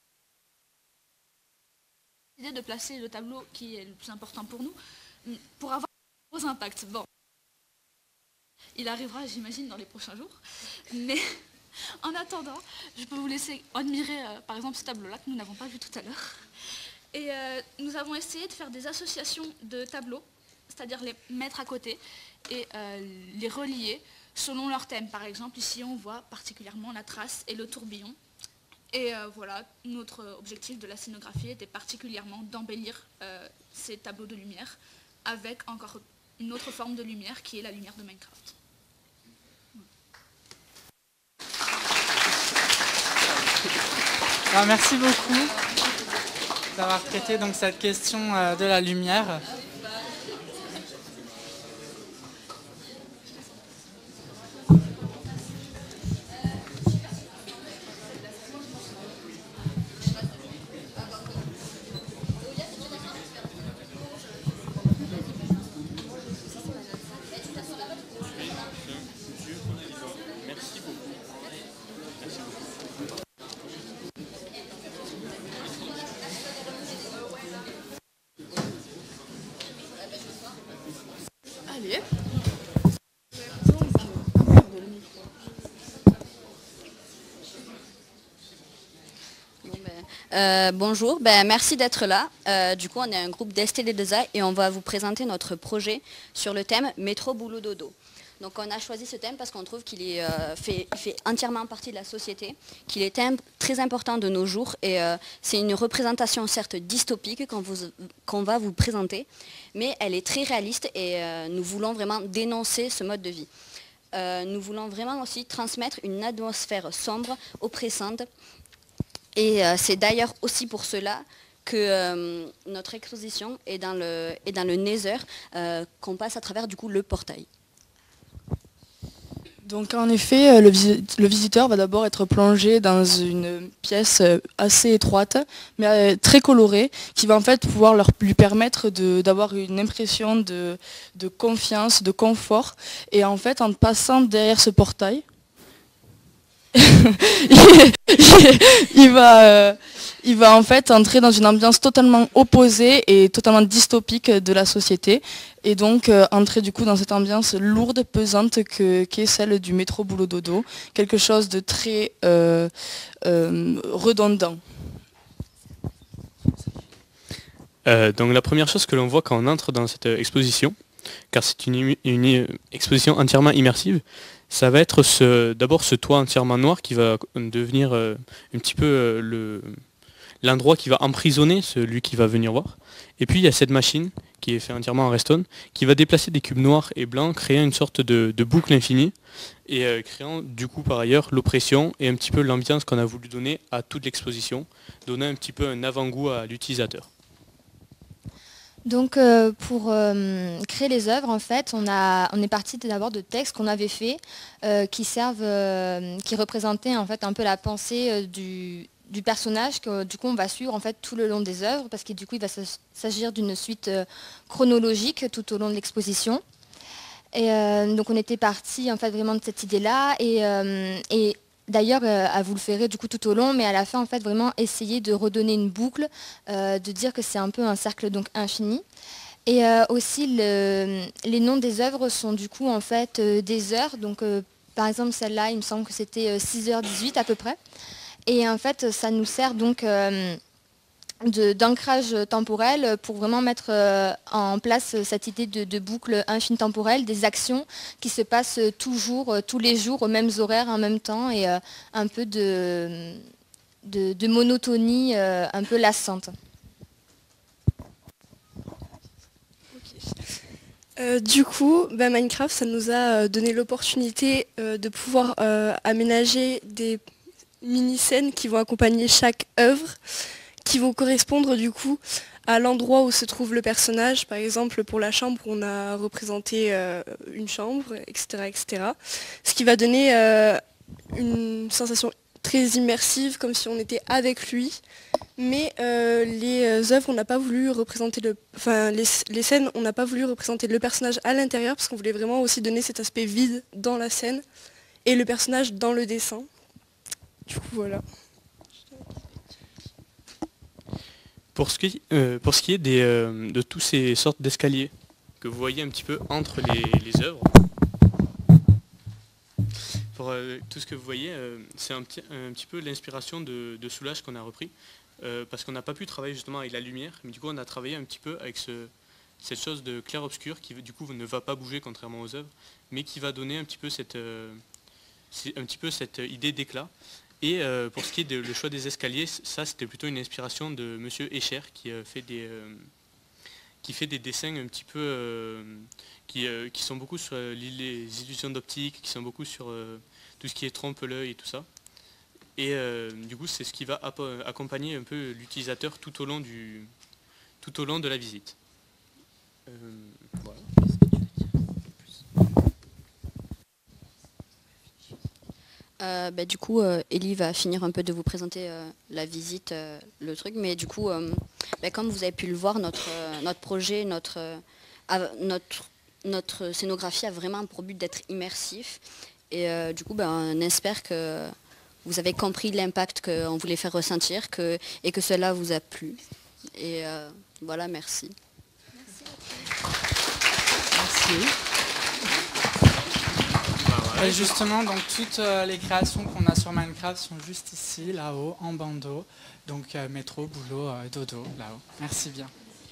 l'idée de placer le tableau qui est le plus important pour nous, pour avoir un gros impact. Bon, il arrivera, j'imagine, dans les prochains jours, mais en attendant, je peux vous laisser admirer, par exemple, ce tableau-là que nous n'avons pas vu tout à l'heure. Et nous avons essayé de faire des associations de tableaux, c'est-à-dire les mettre à côté et les relier selon leur thème. Par exemple, ici, on voit particulièrement la trace et le tourbillon. Et voilà, notre objectif de la scénographie était particulièrement d'embellir ces tableaux de lumière avec encore une autre forme de lumière qui est la lumière de Minecraft. Alors, merci beaucoup d'avoir traité donc cette question de la lumière. Allez. Bonjour, merci d'être là. Du coup, on est un groupe d'STD2A et on va vous présenter notre projet sur le thème Métro Boulot Dodo. Donc on a choisi ce thème parce qu'on trouve qu'il fait entièrement partie de la société, qu'il est très important de nos jours et c'est une représentation certes dystopique qu'on va vous présenter, mais elle est très réaliste et nous voulons vraiment dénoncer ce mode de vie. Nous voulons vraiment aussi transmettre une atmosphère sombre, oppressante et c'est d'ailleurs aussi pour cela que notre exposition est dans le Nether, qu'on passe à travers du coup le portail. Donc en effet, le visiteur va d'abord être plongé dans une pièce assez étroite, mais très colorée, qui va en fait pouvoir lui permettre d'avoir une impression de confiance, de confort. Et en fait, en passant derrière ce portail, il va en fait entrer dans une ambiance totalement opposée et totalement dystopique de la société, et donc entrer du coup dans cette ambiance lourde, pesante qu'est celle du métro boulot dodo, quelque chose de très redondant. Donc la première chose que l'on voit quand on entre dans cette exposition, car c'est une exposition entièrement immersive, ça va être d'abord ce toit entièrement noir qui va devenir un petit peu l'endroit qui va emprisonner celui qui va venir voir. Et puis il y a cette machine qui est faite entièrement en redstone, qui va déplacer des cubes noirs et blancs, créant une sorte de boucle infinie, et créant du coup par ailleurs l'oppression et un petit peu l'ambiance qu'on a voulu donner à toute l'exposition, donner un petit peu un avant-goût à l'utilisateur. Donc pour créer les œuvres, en fait, on est parti d'abord de textes qu'on avait faits qui représentaient en fait un peu la pensée du personnage que du coup on va suivre en fait tout le long des œuvres, parce que du coup il va s'agir d'une suite chronologique tout au long de l'exposition. Et donc on était parti en fait vraiment de cette idée-là, et d'ailleurs, vous le ferez du coup tout au long, mais à la fin, en fait, vraiment essayer de redonner une boucle, de dire que c'est un peu un cercle donc infini. Et aussi, les noms des œuvres sont du coup en fait des heures. Donc, par exemple, celle-là, il me semble que c'était 6h18 à peu près. Et en fait, ça nous sert donc d'ancrage temporel pour vraiment mettre en place cette idée de boucle infine temporelle, des actions qui se passent toujours, tous les jours, aux mêmes horaires, en même temps, et un peu de monotonie un peu lassante. Du coup, Minecraft, ça nous a donné l'opportunité de pouvoir aménager des mini-scènes qui vont accompagner chaque œuvre, qui vont correspondre du coup à l'endroit où se trouve le personnage. Par exemple, pour la chambre, on a représenté une chambre, etc., etc. Ce qui va donner une sensation très immersive, comme si on était avec lui. Mais les œuvres, on n'a pas voulu représenter les scènes, on n'a pas voulu représenter le personnage à l'intérieur, parce qu'on voulait vraiment aussi donner cet aspect vide dans la scène et le personnage dans le dessin. Du coup, voilà. Pour ce qui est de toutes ces sortes d'escaliers que vous voyez un petit peu entre les œuvres, pour tout ce que vous voyez, c'est un petit peu l'inspiration de Soulage qu'on a repris, parce qu'on n'a pas pu travailler justement avec la lumière, mais du coup on a travaillé un petit peu avec cette chose de clair-obscur qui du coup ne va pas bouger contrairement aux œuvres, mais qui va donner un petit peu cette idée d'éclat. Et pour ce qui est le choix des escaliers, ça c'était plutôt une inspiration de Monsieur Escher qui fait des dessins un petit peu qui sont beaucoup sur les illusions d'optique, qui sont beaucoup sur tout ce qui est trompe-l'œil et tout ça. Et du coup c'est ce qui va accompagner un peu l'utilisateur tout au long de la visite. Voilà. Du coup, Ellie va finir un peu de vous présenter la visite, le truc, mais du coup, comme vous avez pu le voir, notre projet, notre scénographie a vraiment pour but d'être immersif, et du coup, on espère que vous avez compris l'impact qu'on voulait faire ressentir, et que cela vous a plu. Et voilà, merci. Merci. Et justement, donc toutes les créations qu'on a sur Minecraft sont juste ici, là-haut, en bandeau. Donc métro, boulot, dodo, là-haut. Merci bien.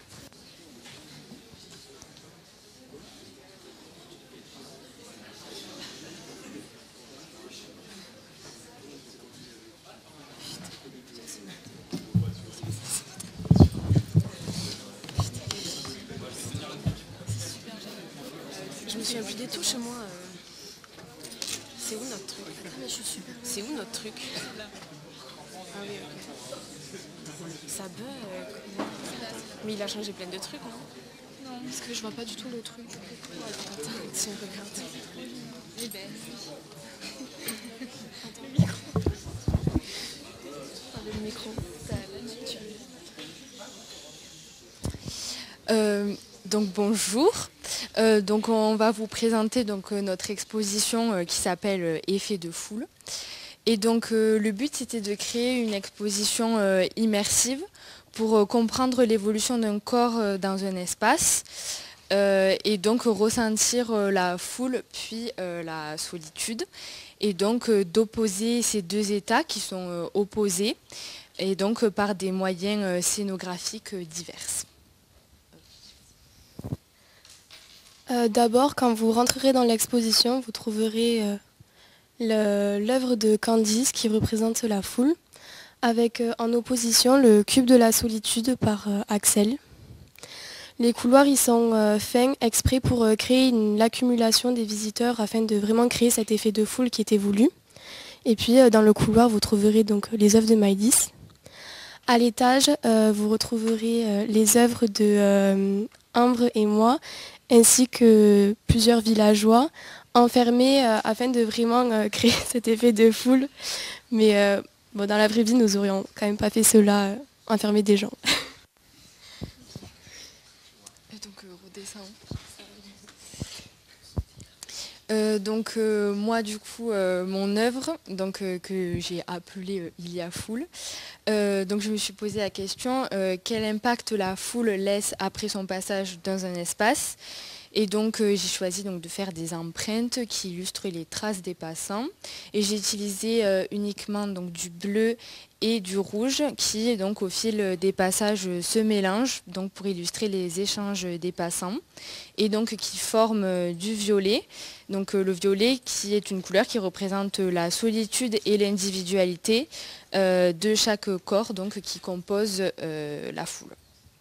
Je me souviens plus des touches, moi. C'est où notre truc? C'est où notre truc? Ah oui, ok. Ça bug. Mais il a changé plein de trucs, non? Non, parce que je vois pas du tout le truc. Attends, si on regarde. Donc bonjour, donc on va vous présenter donc, notre exposition qui s'appelle Effet de foule. Et donc le but c'était de créer une exposition immersive pour comprendre l'évolution d'un corps dans un espace et donc ressentir la foule puis la solitude et donc d'opposer ces deux états qui sont opposés et donc par des moyens scénographiques divers. D'abord, quand vous rentrerez dans l'exposition, vous trouverez l'œuvre de Candice qui représente la foule, avec en opposition le cube de la solitude par Axel. Les couloirs y sont faits exprès pour créer l'accumulation des visiteurs afin de vraiment créer cet effet de foule qui était voulu. Et puis dans le couloir, vous trouverez donc les œuvres de Maïlis. À l'étage, vous retrouverez les œuvres de Ambre et moi, ainsi que plusieurs villageois enfermés afin de vraiment créer cet effet de foule. Mais bon, dans la vraie vie, nous aurions quand même pas fait cela, enfermer des gens. Et donc, redescends. Moi, du coup, mon œuvre donc, que j'ai appelée Il y a foule. Donc, je me suis posé la question, quel impact la foule laisse après son passage dans un espace ? Et donc j'ai choisi donc, de faire des empreintes qui illustrent les traces des passants. Et j'ai utilisé uniquement donc, du bleu et du rouge qui donc au fil des passages se mélangent donc, pour illustrer les échanges des passants. Et donc qui forment du violet. Donc le violet qui est une couleur qui représente la solitude et l'individualité de chaque corps donc, qui compose la foule.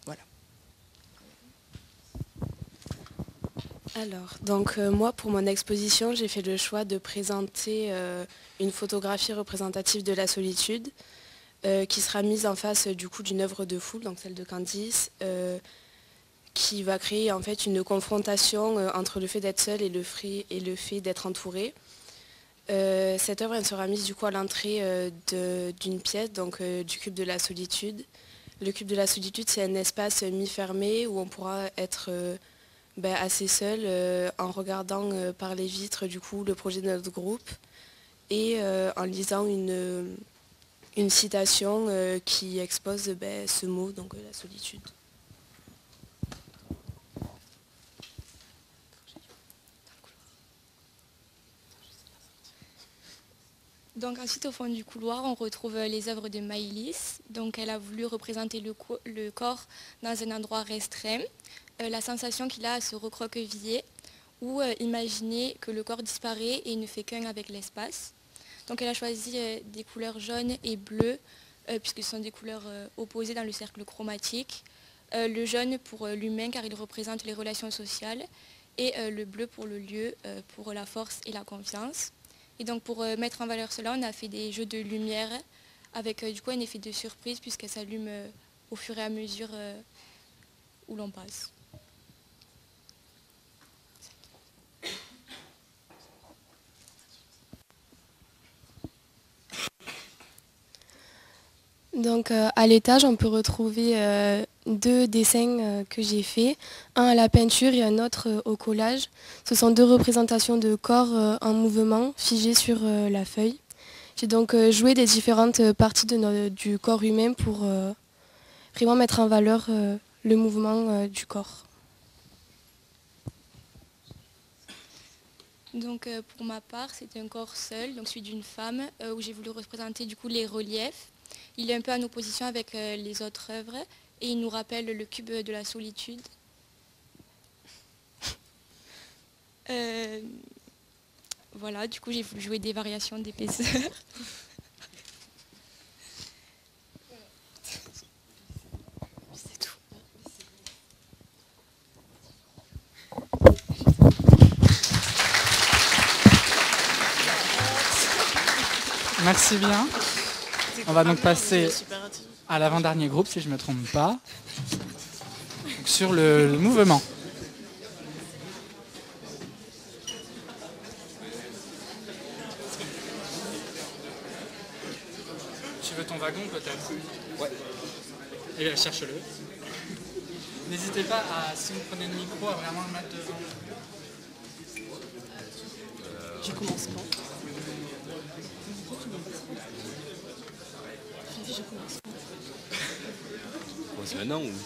Alors, donc moi pour mon exposition, j'ai fait le choix de présenter une photographie représentative de la solitude qui sera mise en face du coup d'une œuvre de foule, donc celle de Candice, qui va créer en fait une confrontation entre le fait d'être seul et le fait d'être entouré. Cette œuvre elle sera mise du coup à l'entrée d'une pièce, donc du cube de la solitude. Le cube de la solitude, c'est un espace mi-fermé où on pourra être assez seul en regardant par les vitres du coup le projet de notre groupe et en lisant une citation qui expose ce mot, donc la solitude. Donc ensuite au fond du couloir on retrouve les œuvres de Maïlis. Donc elle a voulu représenter le corps dans un endroit restreint. La sensation qu'il a à se recroqueviller ou imaginer que le corps disparaît et ne fait qu'un avec l'espace. Donc elle a choisi des couleurs jaunes et bleues puisque ce sont des couleurs opposées dans le cercle chromatique. Le jaune pour l'humain car il représente les relations sociales et le bleu pour le lieu, pour la force et la confiance. Et donc pour mettre en valeur cela, on a fait des jeux de lumière avec du coup un effet de surprise puisqu'elle s'allume au fur et à mesure où l'on passe. Donc à l'étage, on peut retrouver deux dessins que j'ai faits, un à la peinture et un autre au collage. Ce sont deux représentations de corps en mouvement figés sur la feuille. J'ai donc joué des différentes parties du corps humain pour vraiment mettre en valeur le mouvement du corps. Donc pour ma part, c'est un corps seul, donc celui d'une femme, où j'ai voulu représenter du coup les reliefs. Il est un peu en opposition avec les autres œuvres et il nous rappelle le cube de la solitude. Voilà, du coup j'ai voulu jouer des variations d'épaisseur. C'est tout. Merci bien. On va donc passer à l'avant-dernier groupe, si je ne me trompe pas, donc sur le mouvement. tu veux ton wagon peut-être? Ouais. Eh bien, cherche-le. N'hésitez pas, à, si vous prenez le micro, à vraiment le mettre devant. Je commence pas. Je commence pas. Bon, c'est maintenant ou...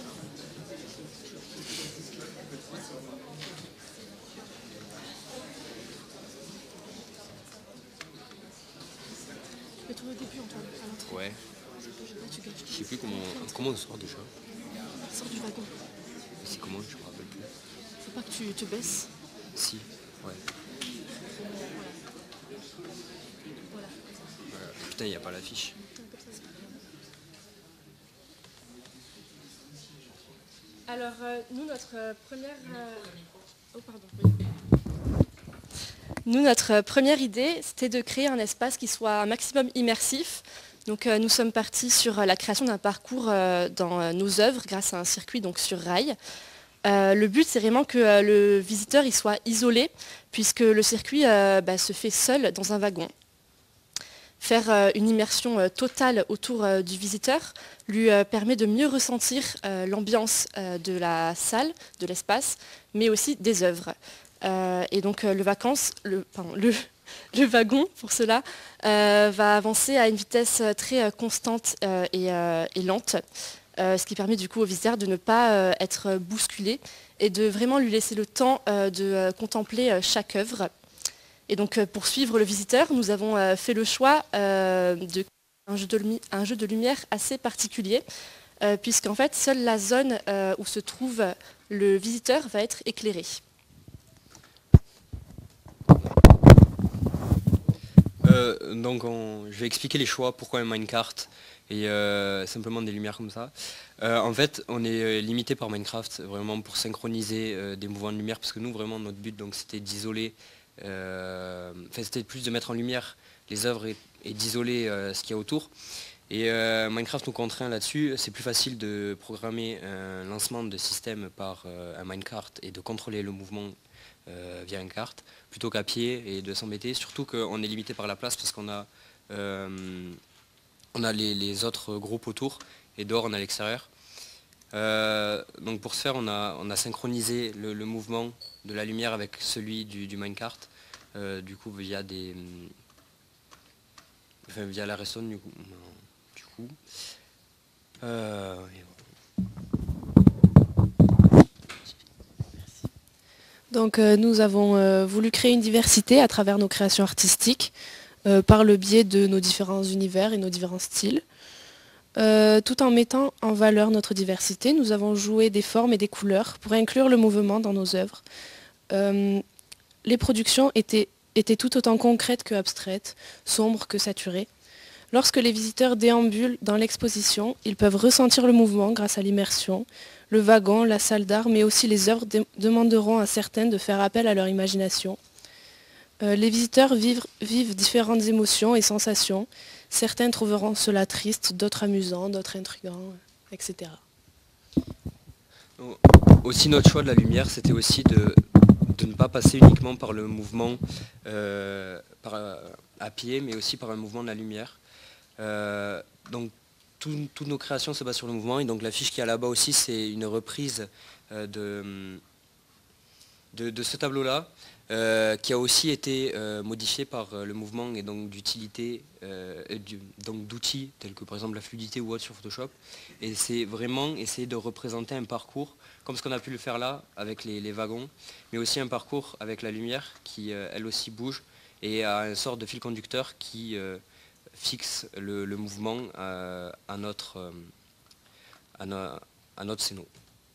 Tu peux trouver au début, Antoine, à l'entrée. Ouais. Là, tu gagnes. Je sais plus comment on sort déjà. Sors du wagon. C'est comment, je me rappelle plus. Faut pas que tu te baisses. Si, ouais. Voilà. Putain, il n'y a pas l'affiche. Alors, nous, notre première... Oh, pardon. Nous, notre première idée, c'était de créer un espace qui soit un maximum immersif. Donc, nous sommes partis sur la création d'un parcours dans nos œuvres grâce à un circuit donc, sur rail. Le but, c'est vraiment que le visiteur il soit isolé, puisque le circuit se fait seul dans un wagon. Faire une immersion totale autour du visiteur lui permet de mieux ressentir l'ambiance de la salle, de l'espace, mais aussi des œuvres. Et donc le wagon, pour cela, va avancer à une vitesse très constante et lente, ce qui permet du coup au visiteur de ne pas être bousculé et de vraiment lui laisser le temps de contempler chaque œuvre. Et donc pour suivre le visiteur, nous avons fait le choix de un jeu de lumière assez particulier, puisqu'en fait seule la zone où se trouve le visiteur va être éclairée. Je vais expliquer les choix, pourquoi un minecart et simplement des lumières comme ça. En fait, on est limité par Minecraft vraiment pour synchroniser des mouvements de lumière, parce que nous vraiment notre but c'était d'isoler, c'était plus de mettre en lumière les œuvres et d'isoler ce qu'il y a autour. Et Minecraft nous contraint là-dessus. C'est plus facile de programmer un lancement de système par un minecart et de contrôler le mouvement via une carte plutôt qu'à pied et de s'embêter, surtout qu'on est limité par la place parce qu'on a, les autres groupes autour et dehors on a l'extérieur. Donc pour ce faire on a synchronisé le mouvement de la lumière avec celui du minecart, du coup via via la redstone du coup. Donc nous avons voulu créer une diversité à travers nos créations artistiques par le biais de nos différents univers et nos différents styles. Tout en mettant en valeur notre diversité, nous avons joué des formes et des couleurs pour inclure le mouvement dans nos œuvres. Les productions étaient tout autant concrètes que abstraites, sombres que saturées. Lorsque les visiteurs déambulent dans l'exposition, ils peuvent ressentir le mouvement grâce à l'immersion. Le wagon, la salle d'art, mais aussi les œuvres demanderont à certaines de faire appel à leur imagination. Les visiteurs vivent différentes émotions et sensations. Certains trouveront cela triste, d'autres amusant, d'autres intrigants, etc. Aussi notre choix de la lumière, c'était aussi de ne pas passer uniquement par le mouvement à pied, mais aussi par un mouvement de la lumière. Donc toutes nos créations se basent sur le mouvement, et donc l'affiche qui est là-bas aussi, c'est une reprise de ce tableau-là, qui a aussi été modifié par le mouvement et donc d'utilité, d'outils tels que par exemple la fluidité ou autre sur Photoshop. Et c'est vraiment essayer de représenter un parcours, comme ce qu'on a pu le faire là avec les wagons, mais aussi un parcours avec la lumière qui elle aussi bouge et a une sorte de fil conducteur qui fixe le mouvement à notre scéno.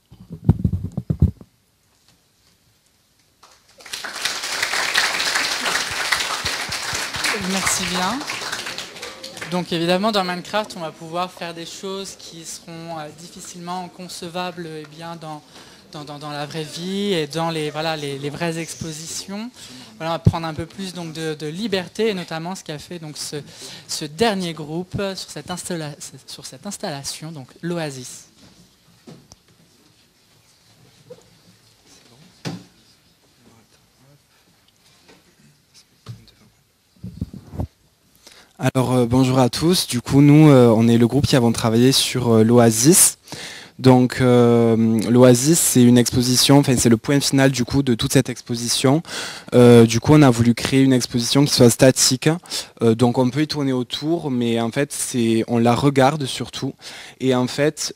Merci bien. Donc évidemment dans Minecraft on va pouvoir faire des choses qui seront difficilement concevables dans la vraie vie et dans les vraies expositions. Voilà, on va prendre un peu plus donc, de liberté, et notamment ce qu'a fait donc, ce dernier groupe sur cette installation, donc l'Oasis. Alors bonjour à tous, du coup nous on est le groupe qui avons travaillé sur l'Oasis. Donc l'Oasis c'est une exposition, enfin c'est le point final du coup de toute cette exposition. Du coup on a voulu créer une exposition qui soit statique, donc on peut y tourner autour, mais en fait on la regarde surtout. Et en fait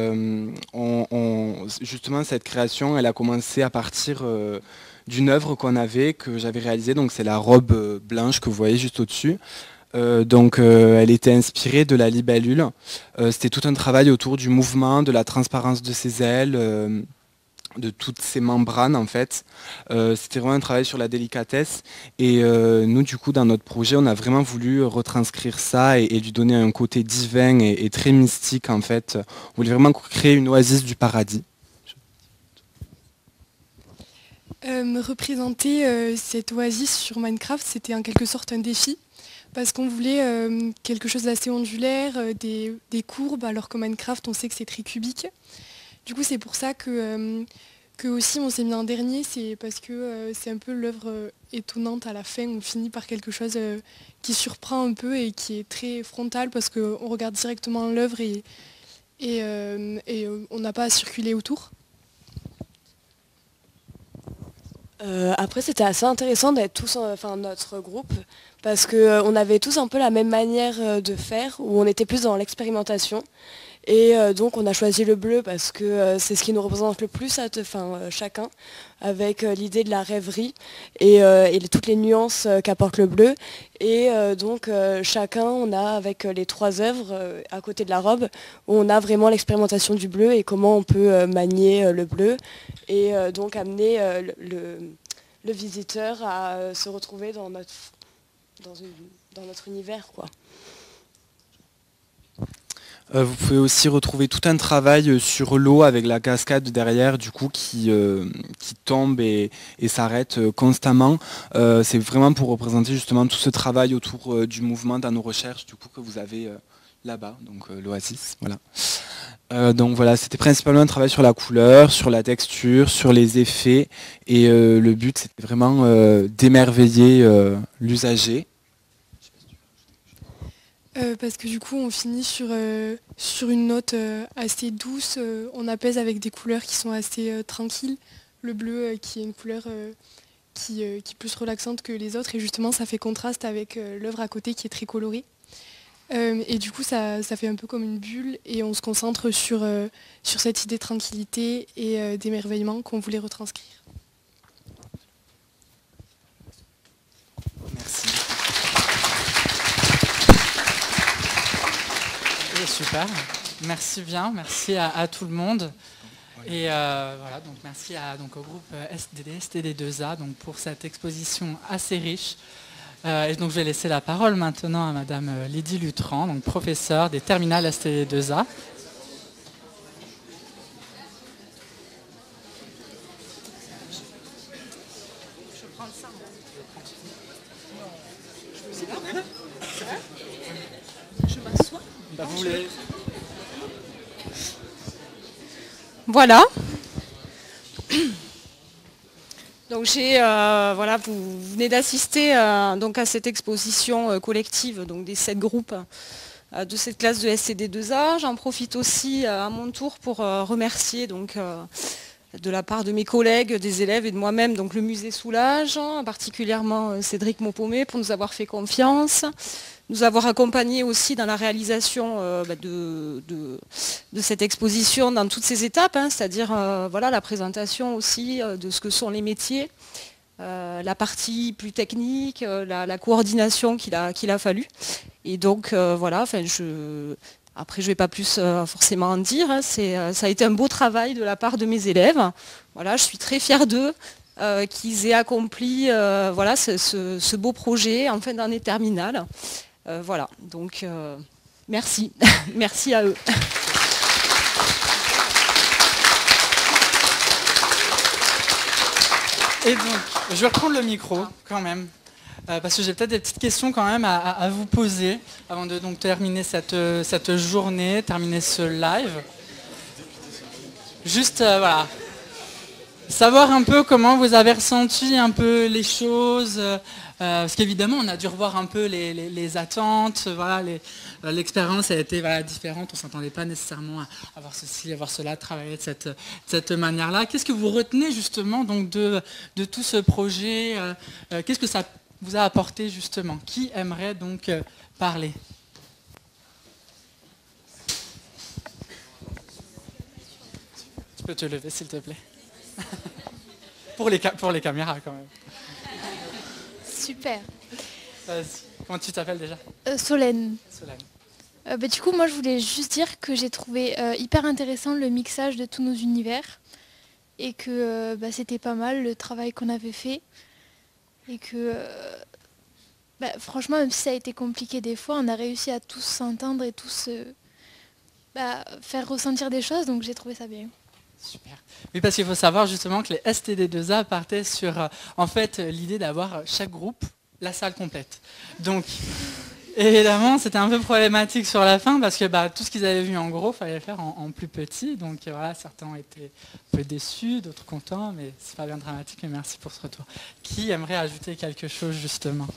justement cette création elle a commencé à partir d'une œuvre que j'avais réalisée, donc c'est la robe blanche que vous voyez juste au-dessus. Elle était inspirée de la libellule. C'était tout un travail autour du mouvement, de la transparence de ses ailes, de toutes ses membranes en fait. C'était vraiment un travail sur la délicatesse. Et nous du coup dans notre projet on a vraiment voulu retranscrire ça et lui donner un côté divin et très mystique en fait. On voulait vraiment créer une oasis du paradis. Représenter cette oasis sur Minecraft, c'était en quelque sorte un défi. Parce qu'on voulait quelque chose d'assez ondulaire, des courbes, alors que Minecraft, on sait que c'est très cubique. Du coup, c'est pour ça que aussi on s'est mis en dernier, c'est parce que c'est un peu l'œuvre étonnante à la fin. On finit par quelque chose qui surprend un peu et qui est très frontal, parce qu'on regarde directement l'œuvre et on n'a pas à circuler autour. Après c'était assez intéressant d'être tous, notre groupe, parce qu'on avait tous un peu la même manière de faire, où on était plus dans l'expérimentation. Et donc on a choisi le bleu parce que c'est ce qui nous représente le plus chacun, avec l'idée de la rêverie et toutes les nuances qu'apporte le bleu. Et donc chacun, on a avec les 3 œuvres à côté de la robe, où on a vraiment l'expérimentation du bleu et comment on peut manier le bleu. Et donc amener le visiteur à se retrouver dans notre univers, quoi. Vous pouvez aussi retrouver tout un travail sur l'eau avec la cascade derrière du coup qui tombe et s'arrête constamment. C'est vraiment pour représenter justement tout ce travail autour du mouvement dans nos recherches du coup que vous avez là-bas, donc l'Oasis. Voilà. Donc voilà, c'était principalement un travail sur la couleur, sur la texture, sur les effets et le but c'était vraiment d'émerveiller l'usager. Parce que du coup on finit sur une note assez douce, on apaise avec des couleurs qui sont assez tranquilles. Le bleu qui est une couleur qui est plus relaxante que les autres et justement ça fait contraste avec l'œuvre à côté qui est très colorée. Et du coup ça fait un peu comme une bulle et on se concentre sur cette idée de tranquillité et d'émerveillement qu'on voulait retranscrire. Merci. Super, merci bien, merci à tout le monde. Et voilà, donc merci au groupe STD2A pour cette exposition assez riche. Et donc je vais laisser la parole maintenant à Madame Lydie Lutran, donc professeure des terminales STD2A. Voilà. Donc vous venez d'assister donc à cette exposition collective donc des 7 groupes de cette classe de STD2A. J'en profite aussi à mon tour pour remercier donc de la part de mes collègues, des élèves et de moi-même donc le musée Soulage, particulièrement Cédric Maupomé pour nous avoir fait confiance, nous avoir accompagnés aussi dans la réalisation de cette exposition dans toutes ses étapes, c'est-à-dire la présentation aussi de ce que sont les métiers, la partie plus technique, la coordination qu'il a fallu. Et donc après je ne vais pas plus forcément en dire, ça a été un beau travail de la part de mes élèves. Voilà, je suis très fière d'eux, qu'ils aient accompli ce beau projet en fin d'année terminale. Voilà, donc merci, merci à eux. Et donc, je vais reprendre le micro quand même, parce que j'ai peut-être des petites questions quand même à vous poser avant de donc terminer cette journée, terminer ce live. Juste, voilà, savoir un peu comment vous avez ressenti un peu les choses, Parce qu'évidemment, on a dû revoir un peu les attentes, voilà, l'expérience a été différente, on ne s'attendait pas nécessairement à avoir ceci, avoir cela, travailler de cette manière-là. Qu'est-ce que vous retenez justement donc, de tout ce projet? Qu'est-ce que ça vous a apporté justement? Qui aimerait donc parler? Tu peux te lever s'il te plaît. pour les caméras quand même. Super. Comment tu t'appelles déjà? Solène. Solène. Du coup, moi, je voulais juste dire que j'ai trouvé hyper intéressant le mixage de tous nos univers et que c'était pas mal le travail qu'on avait fait et que, franchement, même si ça a été compliqué des fois, on a réussi à tous s'entendre et tous faire ressentir des choses, donc j'ai trouvé ça bien. Super. Oui, parce qu'il faut savoir justement que les STD2A partaient sur en fait l'idée d'avoir chaque groupe la salle complète. Donc évidemment c'était un peu problématique sur la fin parce que tout ce qu'ils avaient vu en gros fallait le faire en plus petit. Donc voilà, certains ont été un peu déçus, d'autres contents, mais c'est pas bien dramatique, mais merci pour ce retour. Qui aimerait ajouter quelque chose justement?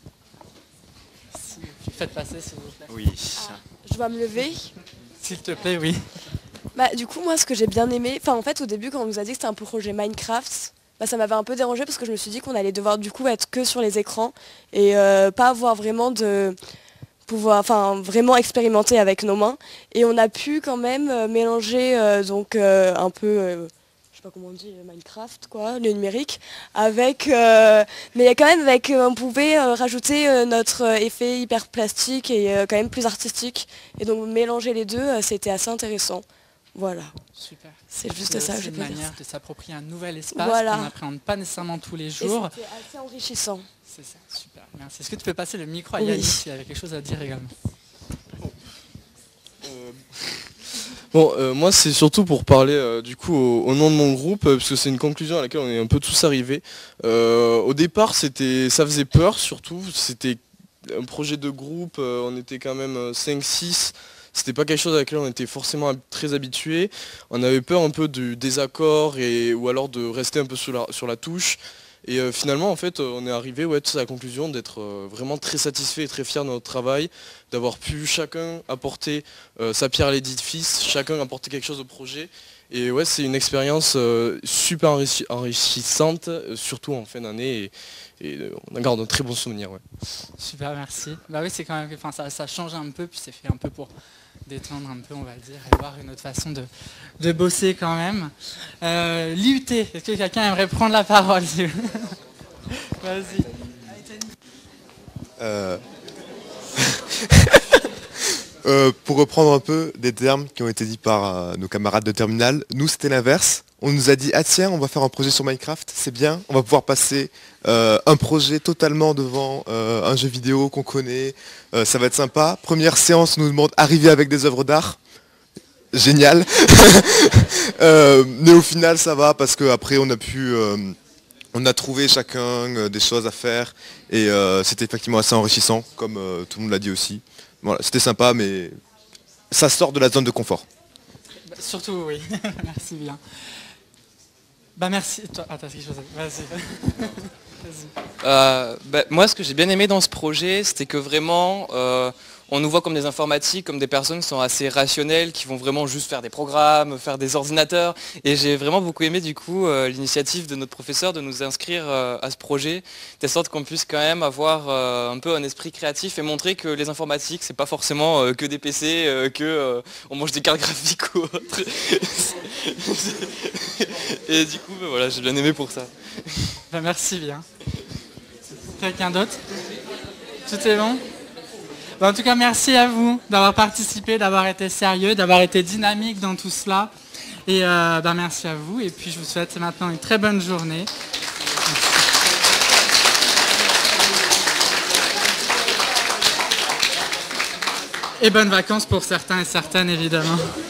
Si, faites passer s'il vous plaît. Oui. Je dois me lever. S'il te plaît, oui. Du coup, moi, ce que j'ai bien aimé, en fait, au début, quand on nous a dit que c'était un projet Minecraft, ça m'avait un peu dérangé parce que je me suis dit qu'on allait devoir du coup être que sur les écrans et pas avoir vraiment vraiment expérimenter avec nos mains. Et on a pu quand même mélanger un peu, je sais pas comment on dit, Minecraft, quoi, le numérique, avec, mais quand même on pouvait rajouter notre effet hyper plastique et quand même plus artistique. Et donc mélanger les deux, c'était assez intéressant. Voilà. Super. C'est juste ça. C'est une manière de s'approprier un nouvel espace voilà. qu'on n'appréhende pas nécessairement tous les jours. C'était assez enrichissant. C'est ça, super. Merci. Est-ce que tu peux passer le micro à Yannis s'il avait quelque chose à dire également? Moi c'est surtout pour parler du coup au nom de mon groupe, parce que c'est une conclusion à laquelle on est un peu tous arrivés. Au départ ça faisait peur surtout, c'était un projet de groupe, on était quand même 5-6. C'était pas quelque chose à laquelle on était forcément très habitué. On avait peur un peu du désaccord ou alors de rester un peu sur la touche. Et finalement, en fait, on est arrivé tous à la conclusion d'être vraiment très satisfait et très fier de notre travail, d'avoir pu chacun apporter sa pierre à l'édifice, chacun apporter quelque chose au projet. Et ouais, c'est une expérience super enrichissante, surtout en fin d'année. Et on garde un très bon souvenir. Ouais. Super, merci. Oui, c'est quand même, ça change un peu, puis c'est fait un peu pour détendre un peu, on va dire, et voir une autre façon de bosser quand même. L'IUT, est-ce que quelqu'un aimerait prendre la parole? Vas-y. Pour reprendre un peu des termes qui ont été dits par nos camarades de terminale, nous c'était l'inverse. On nous a dit, ah tiens, on va faire un projet sur Minecraft, c'est bien, on va pouvoir passer un projet totalement devant un jeu vidéo qu'on connaît, ça va être sympa. Première séance, on nous demande arriver avec des œuvres d'art. Génial. Mais au final ça va parce qu'après on a trouvé chacun des choses à faire et c'était effectivement assez enrichissant, comme tout le monde l'a dit aussi. Voilà, c'était sympa, mais ça sort de la zone de confort. Surtout, oui. Merci bien. Merci. Toi, t'as quelque chose à dire. Vas-y. Moi, ce que j'ai bien aimé dans ce projet, c'était que vraiment, on nous voit comme des informatiques, comme des personnes qui sont assez rationnelles, qui vont vraiment juste faire des programmes, faire des ordinateurs. Et j'ai vraiment beaucoup aimé du coup l'initiative de notre professeur de nous inscrire à ce projet, de sorte qu'on puisse quand même avoir un peu un esprit créatif et montrer que les informatiques, c'est pas forcément que des PC, on mange des cartes graphiques ou autre. Et du coup, voilà, j'ai bien aimé pour ça. Merci bien. Quelqu'un d'autre? Tout est bon? En tout cas, merci à vous d'avoir participé, d'avoir été sérieux, d'avoir été dynamique dans tout cela. Et merci à vous. Et puis, je vous souhaite maintenant une très bonne journée. Et bonnes vacances pour certains et certaines, évidemment.